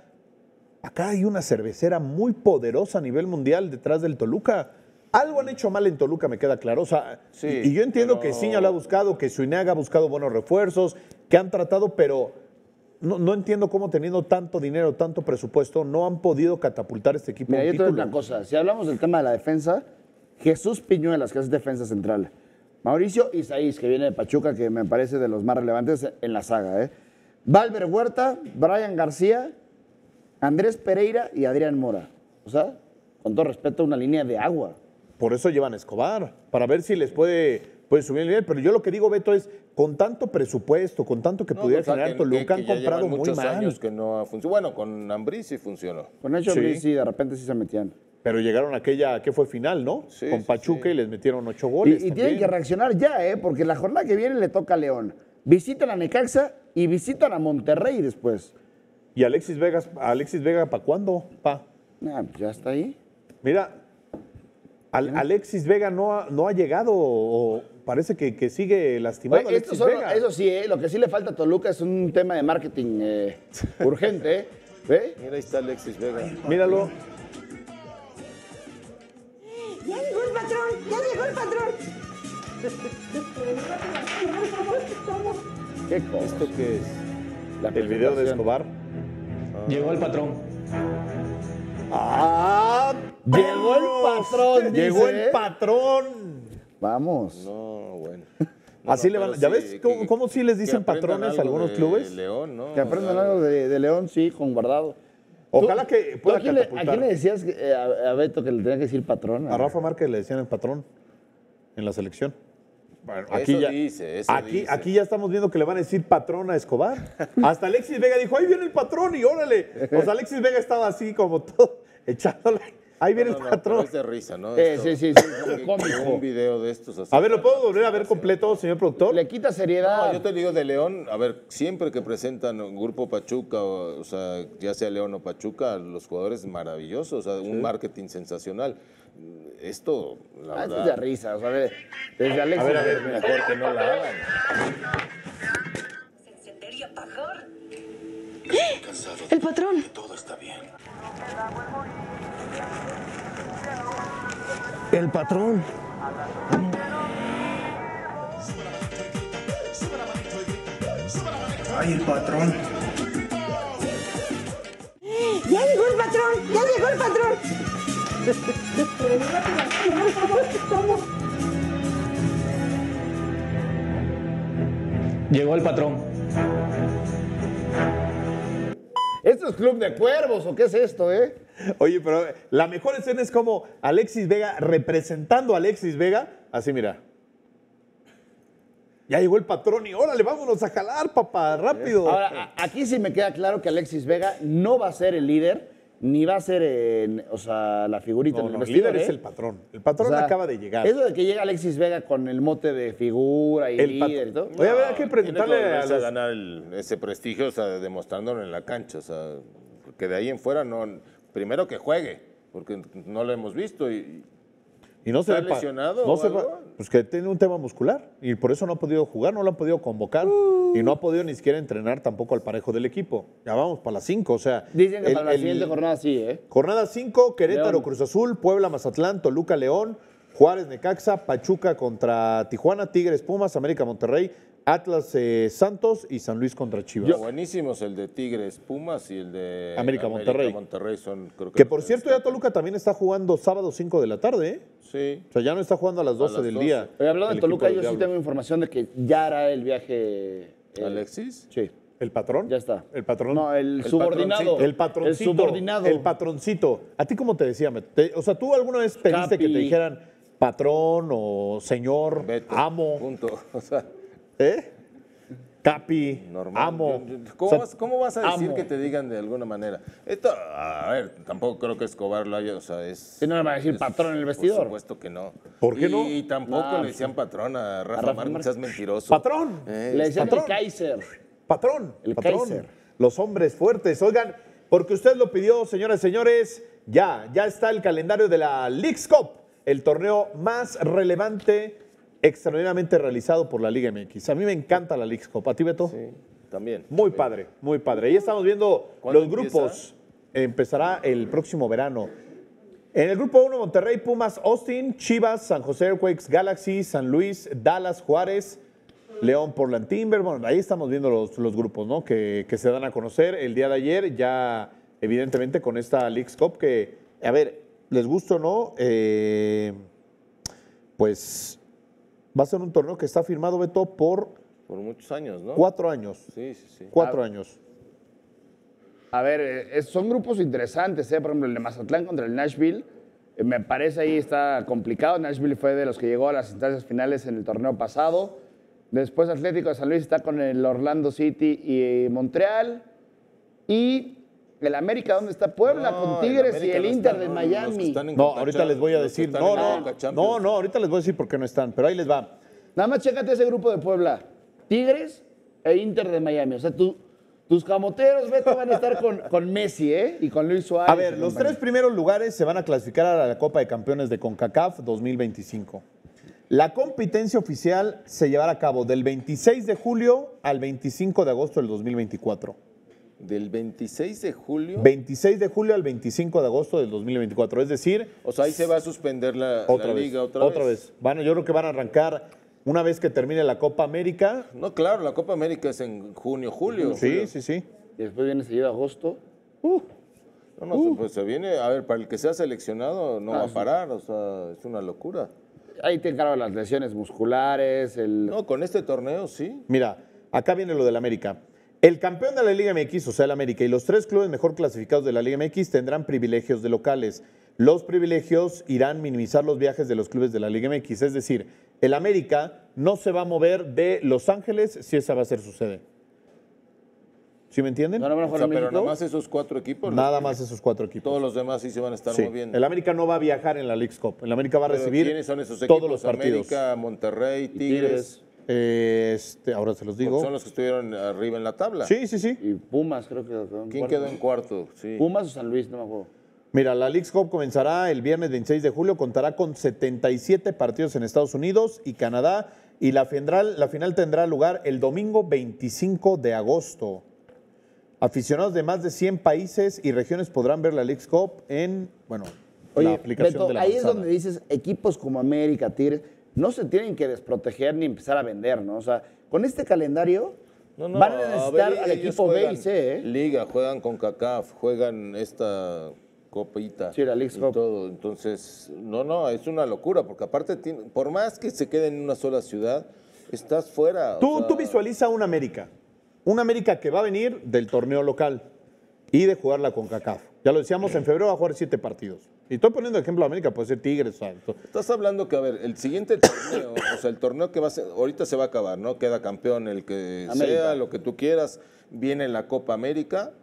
Acá hay una cervecera muy poderosa a nivel mundial detrás del Toluca. Algo han hecho mal en Toluca, me queda claro. O sea, Sí, y, y yo entiendo pero- que Ciña lo ha buscado, que Suinaga ha buscado buenos refuerzos, que han tratado, pero no, no entiendo cómo teniendo tanto dinero, tanto presupuesto, no han podido catapultar este equipo a Mira, un yo te digo título. una cosa. Si hablamos del tema de la defensa, Jesús Piñuelas, que es defensa central. Mauricio Isaís, que viene de Pachuca, que me parece de los más relevantes en la saga. ¿eh? Valver Huerta, Brian García, Andrés Pereira y Adrián Mora. O sea, con todo respeto, una línea de agua. Por eso llevan a Escobar, para ver si les puede, puede subir el nivel. Pero yo lo que digo, Beto, es con tanto presupuesto, con tanto que no, pudiera o sea, generar que- Toluca, que- que han ya comprado llevan muy muchos mal. años que no ha funcionado. Bueno, con Ambrí sí funcionó. Con Nacho Sí. Ambriz, sí, de repente sí se metían. Pero llegaron a aquella que fue final, ¿no? Sí, con sí, Pachuca sí. y les metieron ocho Y, goles. y tienen también. que reaccionar ya, ¿eh? Porque la jornada que viene le toca a León. Visitan a Necaxa y visitan a Monterrey después. ¿Y Alexis Vega, Alexis Vega para cuándo? Pa. Ah, pues ya está ahí. Mira, Al- Alexis Vega no ha, no ha llegado o parece que, que sigue lastimado. Oye, estos Alexis son- Vega. eso sí, ¿eh? Lo que sí le falta a Toluca es un tema de marketing eh, urgente. ¿eh? ¿Ve? Mira, ahí está Alexis Vega. Míralo. ¡Ya llegó el patrón! ¡Ya llegó el patrón! ¿Qué cosa? ¿Esto qué es? La El video de Escobar. Llegó el patrón. ¡Ah! Llegó el patrón, Llegó dice, el ¿eh? patrón. Vamos. No, bueno. Así no, le van. pero ¿Ya sí, ves que- cómo, cómo sí les que dicen aprendan patrones a algo algunos de clubes? León, ¿no? Que aprendan O sea, algo de, de León, sí, con guardado. Ojalá ¿Tú- que tú pueda ¿a quién, le, ¿A catapultar. quién le decías que, eh, a, a Beto que le tenía que decir patrón? A Rafa Márquez le decían el patrón en la selección. Bueno, aquí Eso ya, dice, eso aquí, dice. aquí ya estamos viendo que le van a decir patrón a Escobar. Hasta Alexis Vega dijo, ahí viene el patrón y órale. O sea, Alexis Vega estaba así como todo echándole. Ahí viene No, el no, patrón. pero es de risa, ¿no? Eh, Esto- sí, sí, sí, que- cómico. que Un video de estos. así. A ver, ¿lo puedo volver a ver completo, señor productor? Le quita seriedad. No, yo te digo de León, a ver, siempre que presentan un grupo Pachuca, o, o sea, ya sea León o Pachuca, los jugadores maravillosos, o sea, un marketing sensacional. Esto, la Ah, esto verdad, es de risa, o sea, de- desde Alexis. a ver, a ver, mejor que no la hagan. El patrón. Todo está bien. El patrón. Ay, el patrón. Ya llegó el patrón. Ya llegó el patrón. Llegó el patrón. ¿Esto es Club de Cuervos o qué es esto, eh? Oye, pero la mejor escena es como Alexis Vega representando a Alexis Vega. Así, mira. Ya llegó el patrón y órale, vámonos a jalar, papá, rápido. Ahora, a- aquí sí me queda claro que Alexis Vega no va a ser el líder, ni va a ser, eh, o sea, la figurita No, en el no, el vestidor, líder es ¿eh? el patrón. El patrón O sea, acaba de llegar. Eso de que llega Alexis Vega con el mote de figura y El líder y todo. Oye, a ver, hay que Tiene preguntarle que a volverse a los... ganar el- ese prestigio, o sea, demostrándolo en la cancha, o sea, que de ahí en fuera no, primero que juegue, porque no lo hemos visto y Y no se ¿Está ve pa- lesionado no o se algo? va- pues que tiene un tema muscular y por eso no ha podido jugar, no lo han podido convocar y no ha podido ni siquiera entrenar tampoco al parejo del equipo. Ya vamos para las cinco, o sea. Dicen que el- para la el- siguiente jornada sí, ¿eh? Jornada cinco, Querétaro, León. Cruz Azul, Puebla, Mazatlán, Toluca, León, Juárez, Necaxa, Pachuca contra Tijuana, Tigres, Pumas, América, Monterrey, Atlas, eh, Santos y San Luis contra Chivas. buenísimos el de Tigres, Pumas y el de América, Monterrey. Monterrey son, creo que, Que por cierto, ya Toluca también está jugando sábado cinco de la tarde, ¿eh? Sí. O sea, ya no está jugando a las doce las del doce. día. Oye, hablando el de Toluca, equipo yo del sí Diablo. tengo información de que ya hará el viaje. eh, ¿Alexis? Sí. ¿El patrón? Ya está. ¿El patrón? No, el, El subordinado. patroncito. El patroncito. El subordinado. El patroncito. ¿A ti cómo te decía? Te- o sea, ¿tú alguna vez pediste que te Capi. dijeran patrón o señor, Beto, amo, punto. O sea, ¿eh? Capi, normal. amo. Yo- yo- ¿Cómo, O sea, vas, cómo vas a decir amo. que te digan de alguna manera? Esto, a ver, tampoco creo que Escobar lo haya, o sea, es... Sí, no le van a decir es- patrón en el vestidor. Por supuesto que no. ¿Por qué no? Y tampoco No, le decían patrón a Rafa, Rafa Márquez, Márquez. seas mentiroso. Patrón. Eh, Le decían patrón. el Kaiser. Patrón, El patrón. Kaiser. Los hombres fuertes. Oigan, porque usted lo pidió, señoras y señores, ya, ya está el calendario de la Leagues Cup, el torneo más relevante, extraordinariamente realizado por la Liga M X. A mí me encanta la Leagues Cup. ¿A ti, Beto? Sí, también. Muy padre, muy padre. Ahí estamos viendo ¿Cuándo los empieza? grupos. Empezará el próximo verano. En el grupo uno, Monterrey, Pumas, Austin, Chivas, San José Earthquakes, Galaxy, San Luis, Dallas, Juárez, León, Portland Timber. Bueno, ahí estamos viendo los, los grupos, ¿no? Que, que se dan a conocer el día de ayer, ya evidentemente con esta Leagues Cup que, a ver, les gusta o no, eh, pues va a ser un torneo que está firmado, Beto, por Por muchos años, ¿no? cuatro años. Sí, sí, sí. Cuatro años. A ver, eh, es- son grupos interesantes, ¿eh? Por ejemplo, el de Mazatlán contra el Nashville. eh, Me parece ahí está complicado. Nashville fue de los que llegó a las instancias finales en el torneo pasado. Después Atlético de San Luis está con el Orlando City y Montreal. Y el América, ¿dónde está? Puebla No, con el Tigres y América el no Inter está, de no, los que Miami. están en No, Conca ahorita Champions, les voy a los que decir. están No, en no, Conca no, Champions. no, ahorita les voy a decir por qué no están, pero ahí les va. Nada más chécate ese grupo de Puebla. Tigres e Inter de Miami. O sea, tú, tus camoteros, Beto, van a estar con, con Messi, ¿eh? Y con Luis Suárez. A ver, y los compañía. tres primeros lugares se van a clasificar a la Copa de Campeones de CONCACAF dos mil veinticinco. La competencia oficial se llevará a cabo del veintiséis de julio al veinticinco de agosto del dos mil veinticuatro. Del veintiséis de julio. veintiséis de julio al veinticinco de agosto del dos mil veinticuatro. Es decir, O sea, ahí se va a suspender la, otra la vez. liga otra, vez. Van, yo creo que van a arrancar una vez que termine la Copa América. No, claro, la Copa América es en junio, julio. Sí, sí, sí. Y después viene seguido agosto. No, no, pues se viene, a ver, para el que sea seleccionado no Ah, va a sí. parar, o sea, es una locura. Ahí te encargo las lesiones musculares, el... No, con este torneo sí. Mira, acá viene lo del América. El campeón de la Liga M X, o sea, el América, y los tres clubes mejor clasificados de la Liga M X tendrán privilegios de locales. Los privilegios irán a minimizar los viajes de los clubes de la Liga M X. Es decir, el América no se va a mover de Los Ángeles si esa va a ser su sede. ¿Sí me entienden? ¿No van a O jugar sea, en pero México? nada más esos cuatro equipos. Nada los- más esos cuatro equipos. Todos los demás sí se van a estar Sí. moviendo. El América no va a viajar en la Leagues Cup. El América va a Pero recibir ¿quiénes son esos todos equipos? los partidos. América, Monterrey, Tigres. Tigres. Eh, este, ahora se los Porque digo. son los que estuvieron arriba en la tabla. Sí, sí, sí. Y Pumas, creo que quedó en ¿Quién cuarto. quedó en cuarto? Sí. Pumas o San Luis, no me acuerdo. Mira, la Leagues Cup comenzará el viernes veintiséis de julio, contará con setenta y siete partidos en Estados Unidos y Canadá, y la final, la final tendrá lugar el domingo veinticinco de agosto. Aficionados de más de cien países y regiones podrán ver la Leagues Cup en, bueno, la Oye, aplicación Beto, de la ahí es manzana. donde dices, equipos como América, Tigres, no se tienen que desproteger ni empezar a vender, ¿no? O sea, con este calendario No, no, van a necesitar ver, al ellos equipo B juegan y C, ¿eh? Liga, juegan con CACAF, juegan esta copita. Sí, la Leagues y Cup. todo. Entonces, no, no, es una locura, porque aparte, tiene- por más que se queden en una sola ciudad, estás fuera. o Tú, sea, tú visualiza un América. Un América que va a venir del torneo local y de jugar la CONCACAF. Ya lo decíamos, en febrero va a jugar siete partidos. Y estoy poniendo ejemplo a América, puede ser Tigres. O sea, esto- Estás hablando que, a ver, el siguiente torneo, o sea, el torneo que va a ser, ahorita se va a acabar, ¿no? Queda campeón el que América. sea, lo que tú quieras, viene la Copa América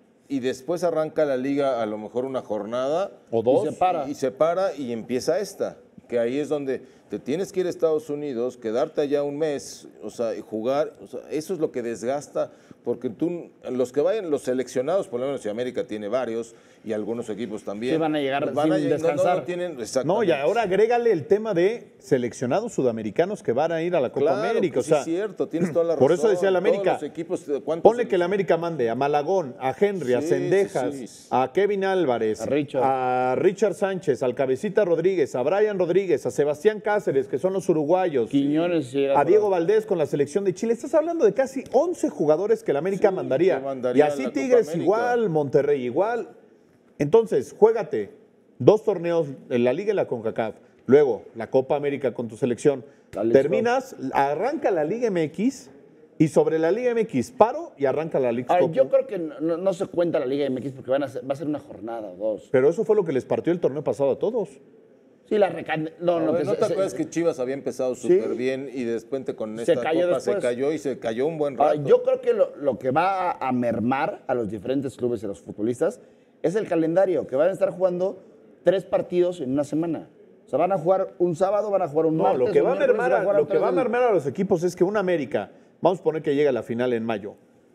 y después arranca la liga a lo mejor una jornada. O dos. Y se para. Y, se para y empieza esta, que ahí es donde te tienes que ir a Estados Unidos, quedarte allá un mes, o sea, y jugar, o sea, eso es lo que desgasta, porque tú, los que vayan, los seleccionados, por lo menos si América tiene varios y algunos equipos también. Sí, van a llegar pues van sin a lleg- no, no, descansar. no tienen, No, y exactamente. ahora agrégale el tema de seleccionados sudamericanos que van a ir a la Copa Claro, América. que O sí sea, es cierto, tienes toda la razón. por eso decía el América, Todos los equipos, ¿cuántos ponle que el América mande a Malagón, a Henry, a Sí, Cendejas, sí, sí. a Kevin Álvarez, A Richard. a Richard Sánchez, al Cabecita Rodríguez, a Brian Rodríguez, a Sebastián Cáceres, que son los uruguayos, Quiñones, sí, era a Diego todo. Valdés con la selección de Chile. Estás hablando de casi once jugadores que el América Sí, mandaría. que mandaría Y a así la Copa Tigres América. igual, Monterrey igual. Entonces, juégate dos torneos en la Liga y la CONCACAF. Luego, la Copa América con tu selección. La Leagues Terminas, arranca la Liga M X y sobre la Liga M X paro y arranca la Liga Ahora, Cup. yo creo que no, no se cuenta la Liga M X porque van a ser- va a ser una jornada o dos. Pero eso fue lo que les partió el torneo pasado a todos. Sí, la recan... No, A no, ver, que ¿no se- te se- acuerdas se- que Chivas había empezado Sí. súper bien y después con Se esta cayó copa se después. cayó y se cayó un buen Ahora, rato? yo creo que lo, lo que va a mermar a los diferentes clubes y a los futbolistas es el calendario, que van a estar jugando tres partidos en una semana. O sea, van a jugar un sábado, van a jugar un No, martes. lo que un va a miércoles, mermar van a, jugar lo que tres va a del- mermar a los equipos es que un América, vamos a poner que llega a la final en mayo.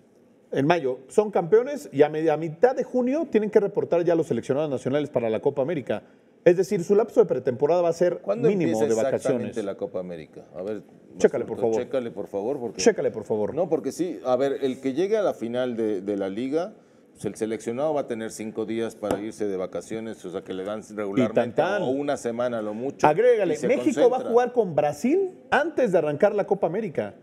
En mayo son campeones y a, me- a mitad de junio tienen que reportar ya los seleccionados nacionales para la Copa América. Es decir, su lapso de pretemporada va a ser ¿Cuándo mínimo empieza de exactamente vacaciones. la Copa América? A ver, Chécale, por favor. Chécale, por favor. Porque... Chécale, por favor. No, porque sí, a ver, el que llegue a la final de, de la liga, pues el seleccionado va a tener cinco días para irse de vacaciones, o sea, que le dan regularmente tan, tan. o una semana a lo mucho. Agrégale, y se México va a concentra. jugar con Brasil antes de arrancar la Copa América.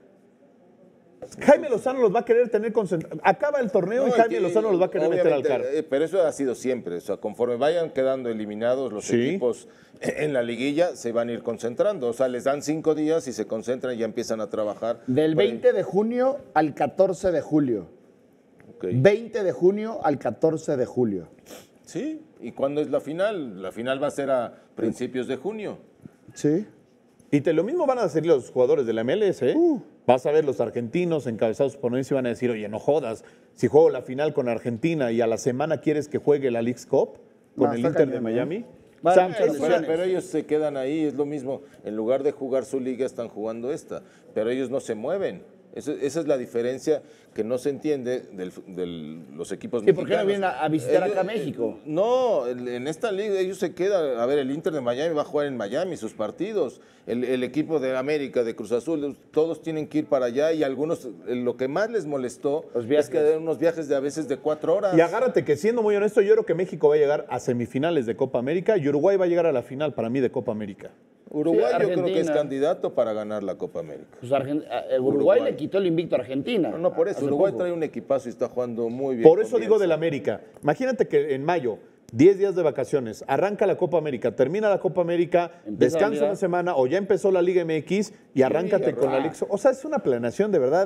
Jaime Lozano los va a querer tener concentrados. Acaba el torneo y No, Jaime que, Lozano los va a querer meter al obviamente, carro. eh, Pero eso ha sido siempre. O sea, conforme vayan quedando eliminados los Sí. equipos en la liguilla, se van a ir concentrando. O sea, les dan cinco días y se concentran y ya empiezan a trabajar. Del Para- veinte de junio al catorce de julio. Ok. veinte de junio al catorce de julio. Sí. ¿Y cuándo es la final? La final va a ser a principios de junio. Sí. Y te, lo mismo van a hacer los jugadores de la M L S, ¿eh? Vas a ver los argentinos encabezados por Messi y van a decir, oye, no jodas, si juego la final con Argentina y a la semana quieres que juegue la Leagues Cup con No, el está Inter de cañón, ¿eh? Miami. Vale, O sea, muchas es una- Pero, pero ellos se quedan ahí, es lo mismo. En lugar de jugar su liga, están jugando esta. Pero ellos no se mueven. Eso- esa es la diferencia que no se entiende de los equipos ¿Y por qué no mexicanos. vienen a, a visitar Ellos- acá a México? No, en en esta liga ellos se quedan. A ver, el Inter de Miami va a jugar en Miami sus partidos. El, el equipo de América, de Cruz Azul, todos tienen que ir para allá y algunos, eh, lo que más les molestó Los es viajes. que eran unos viajes de a veces de cuatro horas. Y agárrate que siendo muy honesto, yo creo que México va a llegar a semifinales de Copa América y Uruguay va a llegar a la final para mí de Copa América. Uruguay Sí, yo creo que es Argentina. candidato para ganar la Copa América. Pues Argen- eh, Uruguay, Uruguay. le quitó el invicto a Argentina. No, no, por eso. hace Uruguay poco. trae un equipazo y está jugando muy bien. Por con eso digo Bielsa. del América. Imagínate que en mayo, diez días de vacaciones, arranca la Copa América, termina la Copa América, Empieza la descansa Liga. una semana o ya empezó la Liga M X y arráncate con la arranca. Liga. O sea, es una planeación de verdad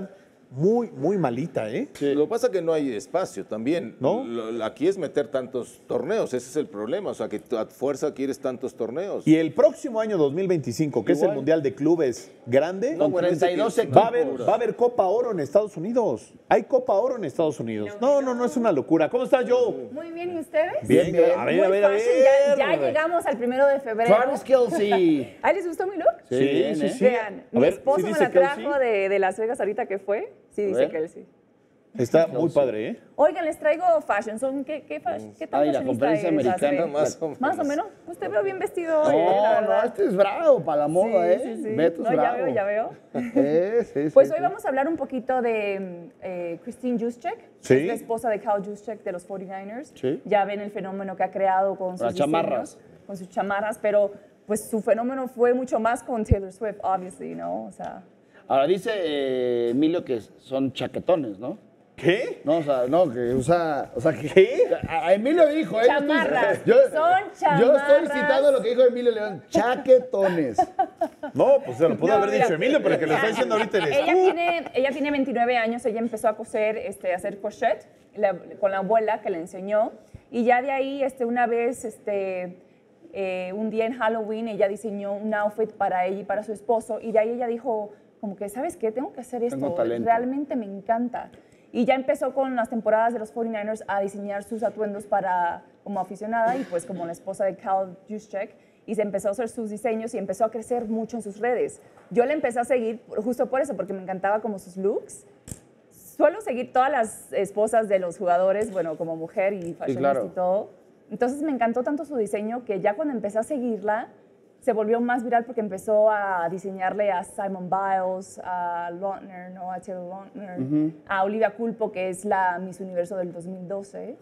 muy, muy malita, ¿eh? Lo que pasa es que no hay espacio también. ¿No? Lo- aquí es meter tantos torneos, ese es el problema. O sea, que tú a fuerza quieres tantos torneos. Y el próximo año dos mil veinticinco, que es el Igual. Mundial de Clubes grande, No, bueno, ese treinta y dos tiene- va a, haber, equipos. va a haber Copa Oro en Estados Unidos. Hay Copa Oro en Estados Unidos. No, no, no es una locura. ¿Cómo estás, Joe? Muy bien, ¿y ustedes? Bien, bien. A ver, Muy a ver, a fashion, ver. Ya, ya llegamos al primero de febrero. Travis Kelce. ¿Ay, les gustó mi look? Sí, bien, sí, ¿eh? sí. Vean, A mi ver, esposo ¿sí me dice la trajo Kelsey? de, de Las Vegas ahorita que fue. Sí, A dice ver. Kelsey. Está muy padre, ¿eh? Oigan, les traigo fashion. ¿Son qué, qué, fa- qué tan Ay, la fashionista conferencia eres, americana, Ashley? más o menos. Más o menos. Pues te veo bien vestido hoy, eh, la No, no, verdad. este es bravo para la moda, Sí, ¿eh? sí, sí. Beto es No, ya bravo. veo, ya veo. Sí, sí, Pues sí, hoy sí. vamos a hablar un poquito de eh, Christine Juszczyk, Sí. es la esposa de Cal Juszczyk de los cuarenta y nueve ers. Sí. Ya ven el fenómeno que ha creado con sus Las chamarras. diseños, con sus chamarras, pero pues su fenómeno fue mucho más con Taylor Swift, obviously, ¿no? O sea, Ahora dice eh, Emilio que son chaquetones, ¿no? ¿Qué? No, o sea, no, que usa, o sea, que... ¿Qué? A a Emilio dijo, ¿eh? Chamarras, Yo, son Yo estoy chamarras. citando lo que dijo Emilio León, chaquetones. No, pues se lo pudo No, haber mira, dicho Emilio, pero que lo está diciendo ahorita eres ella tú. tiene, ella tiene veintinueve años, ella empezó a coser, este, a hacer crochet la- con la abuela que le enseñó. Y ya de ahí, este, una vez, este, eh, un día en Halloween, ella diseñó un outfit para ella y para su esposo. Y de ahí ella dijo, como que, ¿sabes qué? Tengo que hacer Tengo esto. talento. Realmente me encanta. Y ya empezó con las temporadas de los cuarenta y nueve ers a diseñar sus atuendos para, como aficionada y pues como la esposa de Cal Juszczyk. Y se empezó a hacer sus diseños y empezó a crecer mucho en sus redes. Yo le empecé a seguir justo por eso, porque me encantaba como sus looks. Suelo seguir todas las esposas de los jugadores, bueno, como mujer y fashionista claro. y todo. Entonces me encantó tanto su diseño que ya cuando empecé a seguirla, se volvió más viral porque empezó a diseñarle a Simone Biles, a Lautner, ¿no? A Taylor Lautner, a Olivia Culpo, que es la Miss Universo del dos mil doce.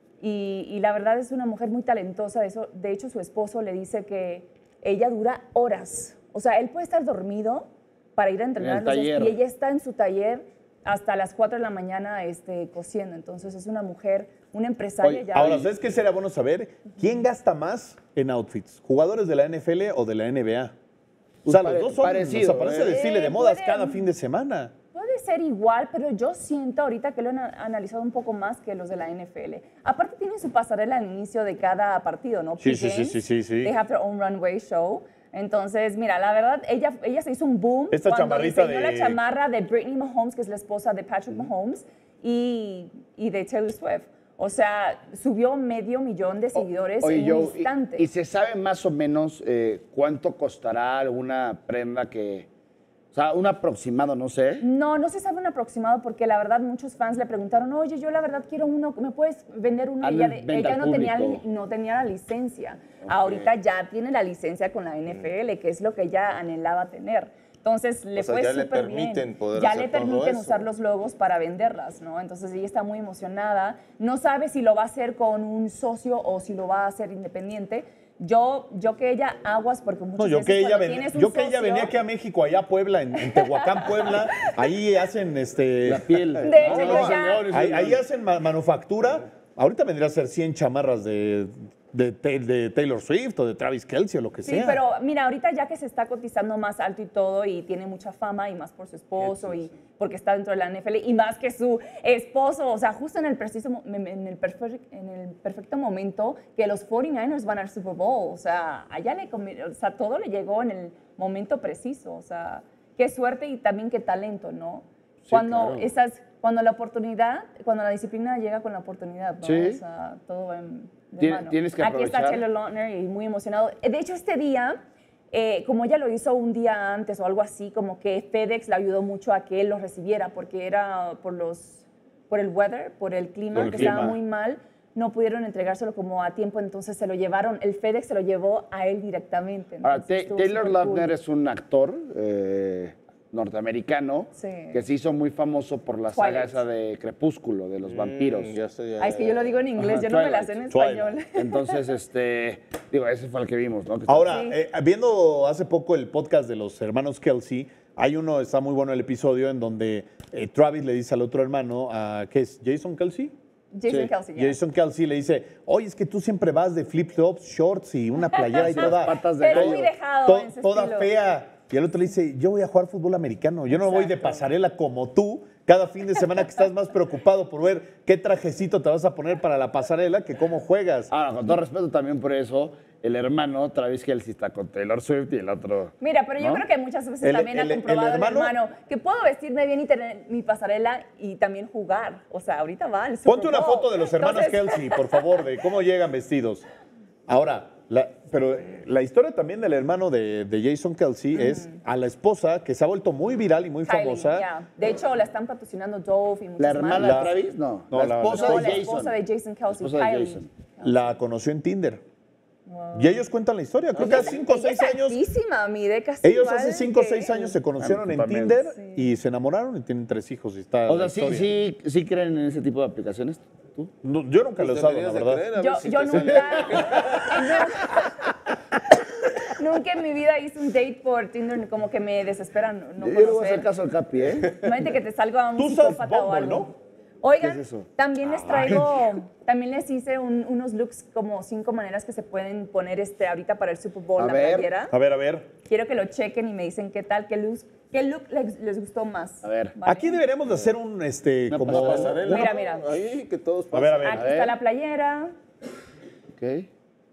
Y, y la verdad es una mujer muy talentosa. De, eso, de hecho, su esposo le dice que ella dura horas. O sea, él puede estar dormido para ir a entrenar el los días, taller. y ella está en su taller hasta las cuatro de la mañana este, cosiendo. Entonces es una mujer, una empresaria Oye, ya. ahora, ¿sabes qué sería bueno saber? ¿Quién gasta más en outfits? ¿Jugadores de la N F L o de la N B A? O sea, Pues los dos son, parecido, o sea, parece ¿eh? desfile de Eh, modas puede- cada fin de semana. Puede ser igual, pero yo siento ahorita que lo han a- analizado un poco más que los de la N F L. Aparte tienen su pasarela al inicio de cada partido, ¿no? Sí, sí, sí, Pre-games. sí, sí, sí. They have their own runway show. Entonces, mira, la verdad, ella, ella se hizo un boom Esta cuando chamarrita diseñó de- la chamarra de Brittany Mahomes, que es la esposa de Patrick Mahomes, y, y de Taylor Swift. O sea, subió medio millón de seguidores Oye, en Joe, un y- instante. y, se sabe más o menos eh, cuánto costará alguna prenda que... O sea, un aproximado, no sé. No, no se sabe un aproximado porque la verdad muchos fans le preguntaron, oye, yo la verdad quiero uno, ¿me puedes vender uno? Ah, Y no ella, es venta ella al no, tenía, público. li- no tenía la licencia. Ahorita ya tiene la licencia con la N F L, que es lo que ella anhelaba tener. Entonces le O sea, fue ya le súper bien. permiten poder Ya hacer le todo permiten eso. usar los logos para venderlas, ¿no? Entonces ella está muy emocionada. No sabe si lo va a hacer con un socio o si lo va a hacer independiente. Yo, yo que ella aguas porque muchas No, yo veces que ella, cuando ven- tienes un yo que ella socio- venía aquí a México, allá a Puebla, en, en Tehuacán, Puebla, ahí hacen este... La piel. De hecho, yo ya- Ahí, ahí hacen ma- manufactura. Ahorita vendría a ser cien chamarras de, de, Ta- de Taylor Swift o de Travis Kelce o lo que Sí, sea. pero mira, ahorita ya que se está cotizando más alto y todo y tiene mucha fama y más por su esposo y porque está dentro de la N F L y más que su esposo, o sea, justo en el preciso mo- en el, perfe- en el perfecto momento que los cuarenta y nueve ers van al Super Bowl, o sea, allá le convi- o sea, todo le llegó en el momento preciso, o sea, qué suerte y también qué talento, ¿no? Sí, cuando claro. esas cuando la oportunidad, cuando la disciplina llega con la oportunidad, ¿no? Sí. O sea, todo va en de Tien- mano. tienes que Aquí está aprovechar. Taylor Lautner y muy emocionado. De hecho, este día, eh, como ella lo hizo un día antes o algo así, como que FedEx le ayudó mucho a que él lo recibiera porque era por los, por el weather, por el clima, Por el que clima. estaba muy mal. No pudieron entregárselo como a tiempo, entonces se lo llevaron, el FedEx se lo llevó a él directamente. Ahora, entonces Ta- estuvo Taylor súper Lautner cool. es un actor eh, norteamericano Sí. que se hizo muy famoso por la Twilight. saga esa de Crepúsculo, de los vampiros. Mm, ya sé, ya- Ay, es que yo lo digo en inglés, Ajá, yo no me la sé Twilight. en español. Entonces, este, digo, ese fue el que vimos, ¿no? Que está- Ahora, Sí. eh, viendo hace poco el podcast de los hermanos Kelsey, hay uno, está muy bueno el episodio, en donde eh, Travis le dice al otro hermano, a, ¿qué es? ¿Jason Kelsey? Jason Sí. Kelsey, ya. Jason Kelsey le dice, oye, es que tú siempre vas de flip-flops, shorts y una playera y toda, patas de Es gallo. muy dejado to- en su toda estilo. fea. Y el otro le dice, yo voy a jugar fútbol americano, yo no voy de Exacto. pasarela como tú, cada fin de semana que estás más preocupado por ver qué trajecito te vas a poner para la pasarela que cómo juegas. Ahora, con todo respeto también por eso, el hermano Travis Kelce está con Taylor Swift y el otro... Mira, pero yo ¿no? creo que muchas veces El- también el- ha el comprobado el hermano, hermano- que puedo vestirme bien y tener mi pasarela y también jugar. O sea, ahorita va el Super Ponte una Bowl. foto de los hermanos Entonces- Kelsey, por favor, de cómo llegan vestidos. Ahora, la- pero la historia también del hermano de, de Jason Kelsey es a la esposa que se ha vuelto muy viral y muy Kylie, famosa. ya. De hecho, la están patrocinando Dove y muchas ¿La hermana marcas. de Travis? No. No, la la- esposa No, de la Jason. esposa de Jason Kelsey, Esposa de Kylie. Jason. La conoció en Tinder. Y ellos cuentan la historia. Creo que hace cinco o Ella es seis años. altísima, mide casi Ellos igual hace cinco o que seis él. años se conocieron Ah, en también. Tinder y se enamoraron y tienen tres hijos. Y está O la sea, sí, historia. sí, sí creen en ese tipo de aplicaciones. ¿Tú? No, yo nunca lo he usado, la Deberías de verdad. creer, a Yo, ver si yo te- nunca, nunca, nunca en mi vida hice un date por Tinder, como que me desespera no, no Yo le voy a conocer. hacer caso al Capi, ¿eh? Imagínate que te salga un Tú usas psicópata o Bumble, algo. ¿no? Oigan, ¿Qué es eso? también les traigo, también les hice un- unos looks como cinco maneras que se pueden poner este ahorita para el Super Bowl, A la ver. playera. A ver, a ver. Quiero que lo chequen y me dicen qué tal, qué look, qué look les, les gustó más. A ver. ¿vale? Aquí deberíamos de hacer un, este, Una como... pasarela. Mira, mira. Ahí, que todos A ver, a ver. Aquí A ver. está la playera. Ok.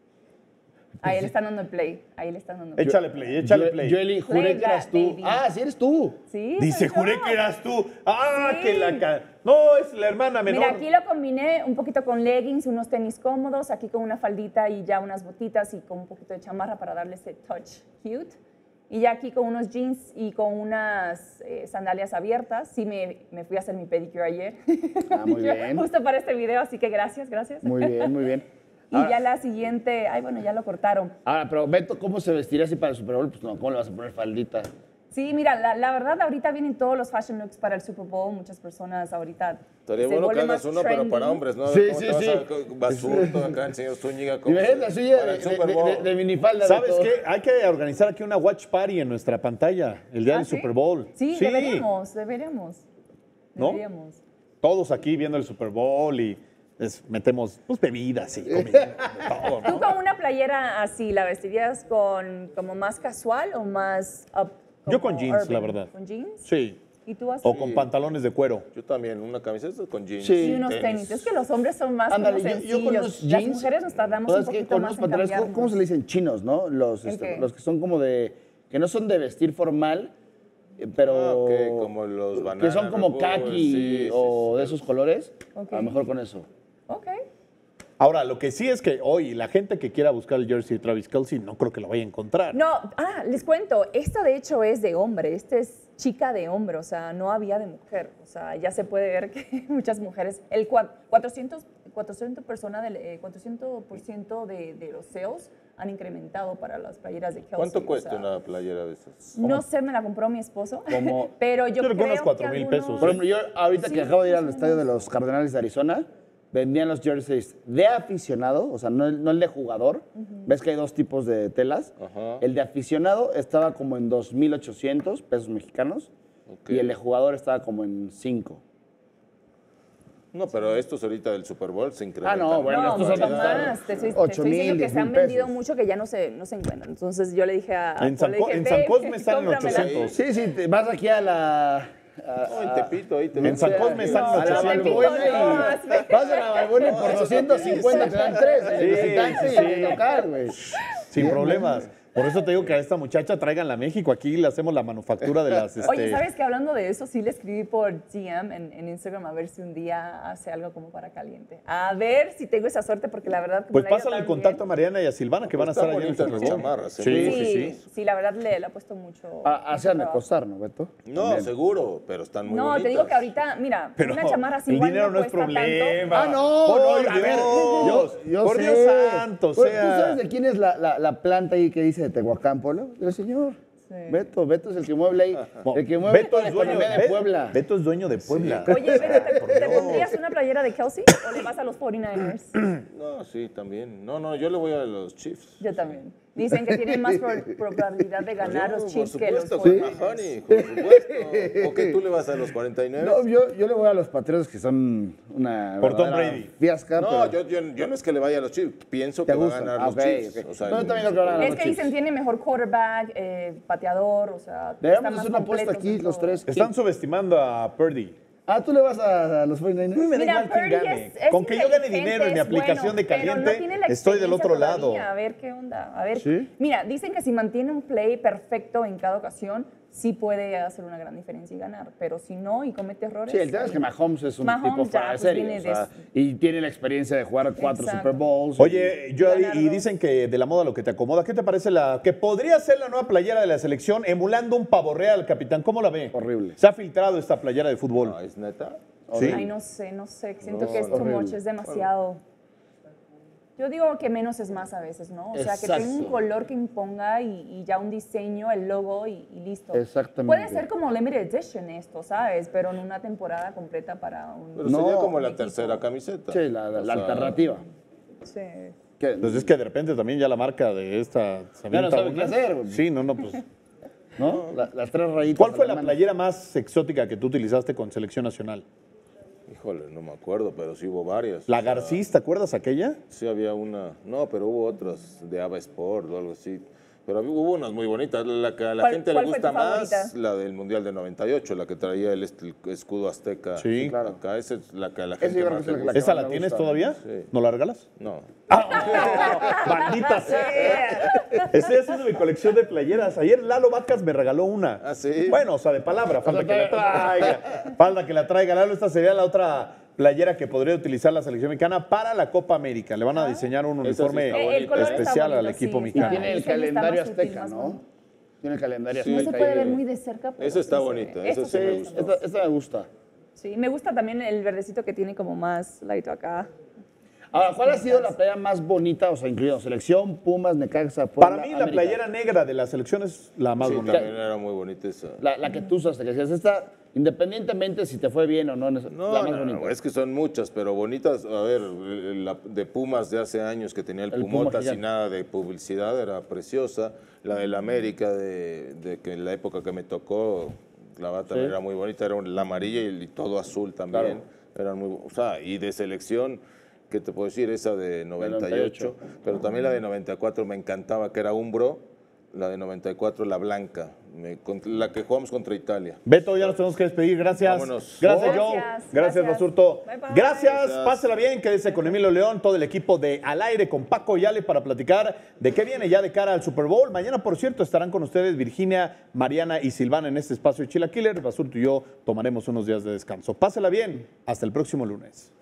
Ahí le están dando el play. Ahí le están dando el play. Échale play, échale Yo- play. Joely, juré Play que eras that, tú. baby. Ah, sí eres tú. Sí, Dice, soy yo. juré que eras tú. Ah, Sí. que la... ca- No, es la hermana menor. Mira, aquí lo combiné un poquito con leggings, unos tenis cómodos, aquí con una faldita y ya unas botitas y con un poquito de chamarra para darle ese touch cute. Y ya aquí con unos jeans y con unas eh, sandalias abiertas. Sí, me, me fui a hacer mi pedicure ayer. Ah, muy bien. Justo para este video, así que gracias, gracias. Muy bien, muy bien. Y Ahora- ya la siguiente, ay, bueno, ya lo cortaron. Ahora, pero Beto, ¿cómo se vestiría así para el Super Bowl? Pues no, ¿cómo le vas a poner faldita? Sí, mira, la, la verdad ahorita vienen todos los fashion looks para el Super Bowl. Muchas personas ahorita Estaría se bueno que vuelve hagas más uno, pero trendy. para hombres, ¿no? A ver Sí, cómo sí, te vas sí. a- Basurto acá, el señor Zúñiga. ¿cómo Imagínate se- la suya para de, el Super de- Bowl. de- de minifalda. ¿Sabes Beto. qué? Hay que organizar aquí una watch party en nuestra pantalla el día ¿Ah, del sí? Super Bowl. Sí, deberíamos, deberíamos. ¿No? Deberíamos. Todos aquí viendo el Super Bowl y les metemos pues, bebidas y comida, de todo, ¿Tú ¿no? con una playera así la vestirías con como más casual o más up? Yo como con jeans, urban? la verdad. ¿Con jeans? Sí. ¿Y tú así? O con pantalones de cuero. Yo también, una camiseta con jeans. Sí. Y unos tenis. Es que los hombres son más Ándale, como yo, sencillos. yo con los jeans. Las mujeres nos tardamos ¿sabes un qué? poquito Con más unos en pantalones, ¿cómo, cambiarnos. cómo se le dicen? Chinos, ¿no? Los, ¿El este, qué? los que son como de. Que no son de vestir formal, eh, pero. Ah, ok, como los Que Banana son como Republic, khaki sí, sí, o sí. de esos colores. Ok. A lo mejor con eso. Ok. Ahora, lo que sí es que hoy la gente que quiera buscar el jersey de Travis Kelce no creo que lo vaya a encontrar. No, ah, les cuento, esta de hecho es de hombre, esta es chica de hombre, o sea, no había de mujer. O sea, ya se puede ver que muchas mujeres, el cua- cuatrocientos, cuatrocientos personas del, eh, cuatrocientos por ciento de, de los sales han incrementado para las playeras de Kelsey. ¿Cuánto o cuesta sea, una playera de esas? No sé, me la compró mi esposo, Como- pero yo, Yo creo que creo unos cuatro que mil algunos- pesos. Por ejemplo, yo ahorita Sí, que acabo de ir al más o estadio de menos. los Cardenales de Arizona, vendían los jerseys de aficionado, o sea, no el, no el de jugador. Ves que hay dos tipos de telas. Ajá. El de aficionado estaba como en dos mil ochocientos pesos mexicanos Ok. y el de jugador estaba como en cinco. No, pero estos ahorita del Super Bowl se Ah, incrementan. no, bueno, No, estos son mucho hasta más. Te estoy, te ocho estoy mil, diciendo que diez se han mil vendido pesos. mucho que ya no se, no se encuentran. Entonces yo le dije a En San le Co- dije, en San "Babe, Cosme están en cómpramela". ochocientos. Sí, sí, te vas aquí a la... a- No, en a- Tepito, ahí te En ven. San Cosme están en a la ochocientos. Balbuena y No, vas a la Balbuena y por doscientos cincuenta te dan tres. Sí, El visitante sí, y sí. el local, güey. Sin problemas. Por eso te digo que a esta muchacha tráiganla a México. Aquí le hacemos la manufactura de las... Este... Oye, ¿sabes que hablando de eso, sí le escribí por D M en, en Instagram a ver si un día hace algo como para caliente? A ver si tengo esa suerte, porque la verdad... como Pues le ha ido pásale el tan contacto a bien. Mariana y a Silvana, que van a Están estar allá en el bonitas Super las Bowl. chamarras, ¿eh? Sí, Sí, sí, sí, sí. la verdad le, le ha puesto mucho... Ah, así mucho han de trabajo. costar, ¿no, Beto? No, También. seguro, pero están muy No, bonitas. te digo que ahorita, mira, Pero una chamarra así el igual dinero no es cuesta problema. tanto. Ah, no, Por no, a Dios, ver, yo, yo por sé. Dios santo, o Pues, sea. ¿tú sabes de quién es la, la, la planta ahí que dice de Tehuacán, Polo? Del señor. Sí. Beto, Beto es el que mueve ahí, el que mueve Beto toda la es dueño economía de Be- Puebla. Beto es dueño de Puebla. Oye, pero ¿te, te pondrías una playera de Kelsey o le vas a los cuarenta y nueve ers? No, sí, también. No, no, yo le voy a los Chiefs. Yo también. Dicen que tienen más pro- probabilidad de ganar los Por Chiefs que los supuesto, con cuarenta y nueve ers. Mahoney, por supuesto. ¿O qué, tú le vas a los cuarenta y nueve? No, yo, yo le voy a los Patriotas que son una Por Tom verdadera Brady. fiasca. No, pero yo, yo, yo no es que le vaya a los Chiefs. Pienso ¿te que va a gustan? ganar Ah, los ok, Chiefs. ok. O sea, No, yo en- también creo que van a ganar Es los que dicen Chiefs. tiene mejor quarterback, eh, pateador, o sea, Debemos están hacer más una apuesta completos aquí en los todo. tres. Están subestimando a Purdy. Ah, ¿tú le vas a, a los cuarenta y nueve? Me da Mira, igual quién Purdy gane. es- es Con que yo gane inteligente, dinero en mi es aplicación bueno, de pero no caliente, tiene la estoy del otro experiencia lado. todavía. A ver qué onda. A ver. ¿Sí? Mira, dicen que si mantiene un play perfecto en cada ocasión, sí puede hacer una gran diferencia y ganar. Pero si no y comete errores. Sí, el tema es que Mahomes es un Mahomes tipo ya, fuera de pues, serie. viene O sea, de- y tiene la experiencia de jugar cuatro Exacto. Super Bowls. Oye, yo ganar y dos. dicen que de la moda lo que te acomoda. ¿Qué te parece la que podría ser la nueva playera de la selección emulando un pavo real, capitán? ¿Cómo la ve? Horrible. Se ha filtrado esta playera de fútbol. No, ¿es neta? Sí. Ay, no sé, no sé. Siento No, que es too horrible. much, es demasiado. Yo digo que menos es más a veces, ¿no? O sea, que tenga un Exacto. color que imponga y, y ya un diseño, el logo y, y listo. Exactamente. Puede ser como limited edition esto, ¿sabes? Pero en una temporada completa para un... Pero No, sería como la equipo. tercera camiseta. Sí, la, la- O la sea, alternativa. Sí. Que- Pues es que de repente también ya la marca de esta... se Ya no avienta sabe qué una. hacer, güey. Sí, no, no, pues... ¿No? La- las tres rayitas. ¿Cuál fue la alemanas. playera más exótica que tú utilizaste con selección nacional? Híjole, no me acuerdo, pero sí hubo varias. ¿La O sea, Garcís, te acuerdas aquella? Sí había una, no, pero hubo otras de Ava Sport o algo así. Pero había- hubo unas muy bonitas. La que a la ¿Cuál- gente le cuál fue gusta tu más, favorita? la del Mundial del noventa y ocho, la que traía el, est- el escudo azteca. Sí. Sí, claro. Acá, esa es la que a la Esa gente yo creo más que es le la gusta. que ¿Esa me la tienes gusta. todavía? Sí. ¿No la regalas? No. ¡Maldita sea! Estoy haciendo mi colección de playeras. Ayer Lalo Vacas me regaló una. ¿Ah, sí? Bueno, o sea, de palabra. Falta que la traiga. Falta que la traiga. Lalo, esta sería la otra playera que podría utilizar la selección mexicana para la Copa América. Le van a diseñar un Esa sí uniforme está bonita. El color está especial al bonito, equipo sí, mexicano. está. Tiene el Diseño está calendario más sutil, azteca, más ¿no? bonito. Tiene el calendario Sí. No azteca. se puede ahí ver de- muy de cerca. pero Esa está sí se bonita, ve. esa Esto sí me sí gustó. Esta, esta me gusta. Sí, me gusta también el verdecito que tiene como más light acá. Ahora, ¿cuál ha sido la playa más bonita, o sea, incluido selección, Pumas, Necaxa, Puebla, Para mí, la América? playera negra de la selección es la más Sí, bonita. también era muy bonita esa. La, la que tú usaste, que decías, esta, independientemente si te fue bien o no, es No, la más no, bonita. no, es que son muchas, pero bonitas. A ver, la de Pumas de hace años que tenía el, El Puma Pumota gigante. sin nada de publicidad era preciosa. La del América de, de que en la época que me tocó, la verdad también Sí. era muy bonita, era un- la amarilla y, y todo azul también. Eran muy, o sea, y de selección, ¿qué te puedo decir? Esa de noventa y ocho, pero también la de noventa y cuatro me encantaba, que era Umbro. La de noventa y cuatro, la blanca, me- con- la que jugamos contra Italia. Beto, ya nos tenemos que despedir. Gracias. Vámonos. Gracias, Gracias, Joe. Gracias, gracias. Basurto. Bye, bye. Gracias. Gracias. Pásela bien. Quédese con Emilio León, todo el equipo de Al Aire con Paco y Ale para platicar de qué viene ya de cara al Super Bowl. Mañana, por cierto, estarán con ustedes Virginia, Mariana y Silvana en este espacio de Chilaquiler. Basurto y yo tomaremos unos días de descanso. Pásela bien. Hasta el próximo lunes.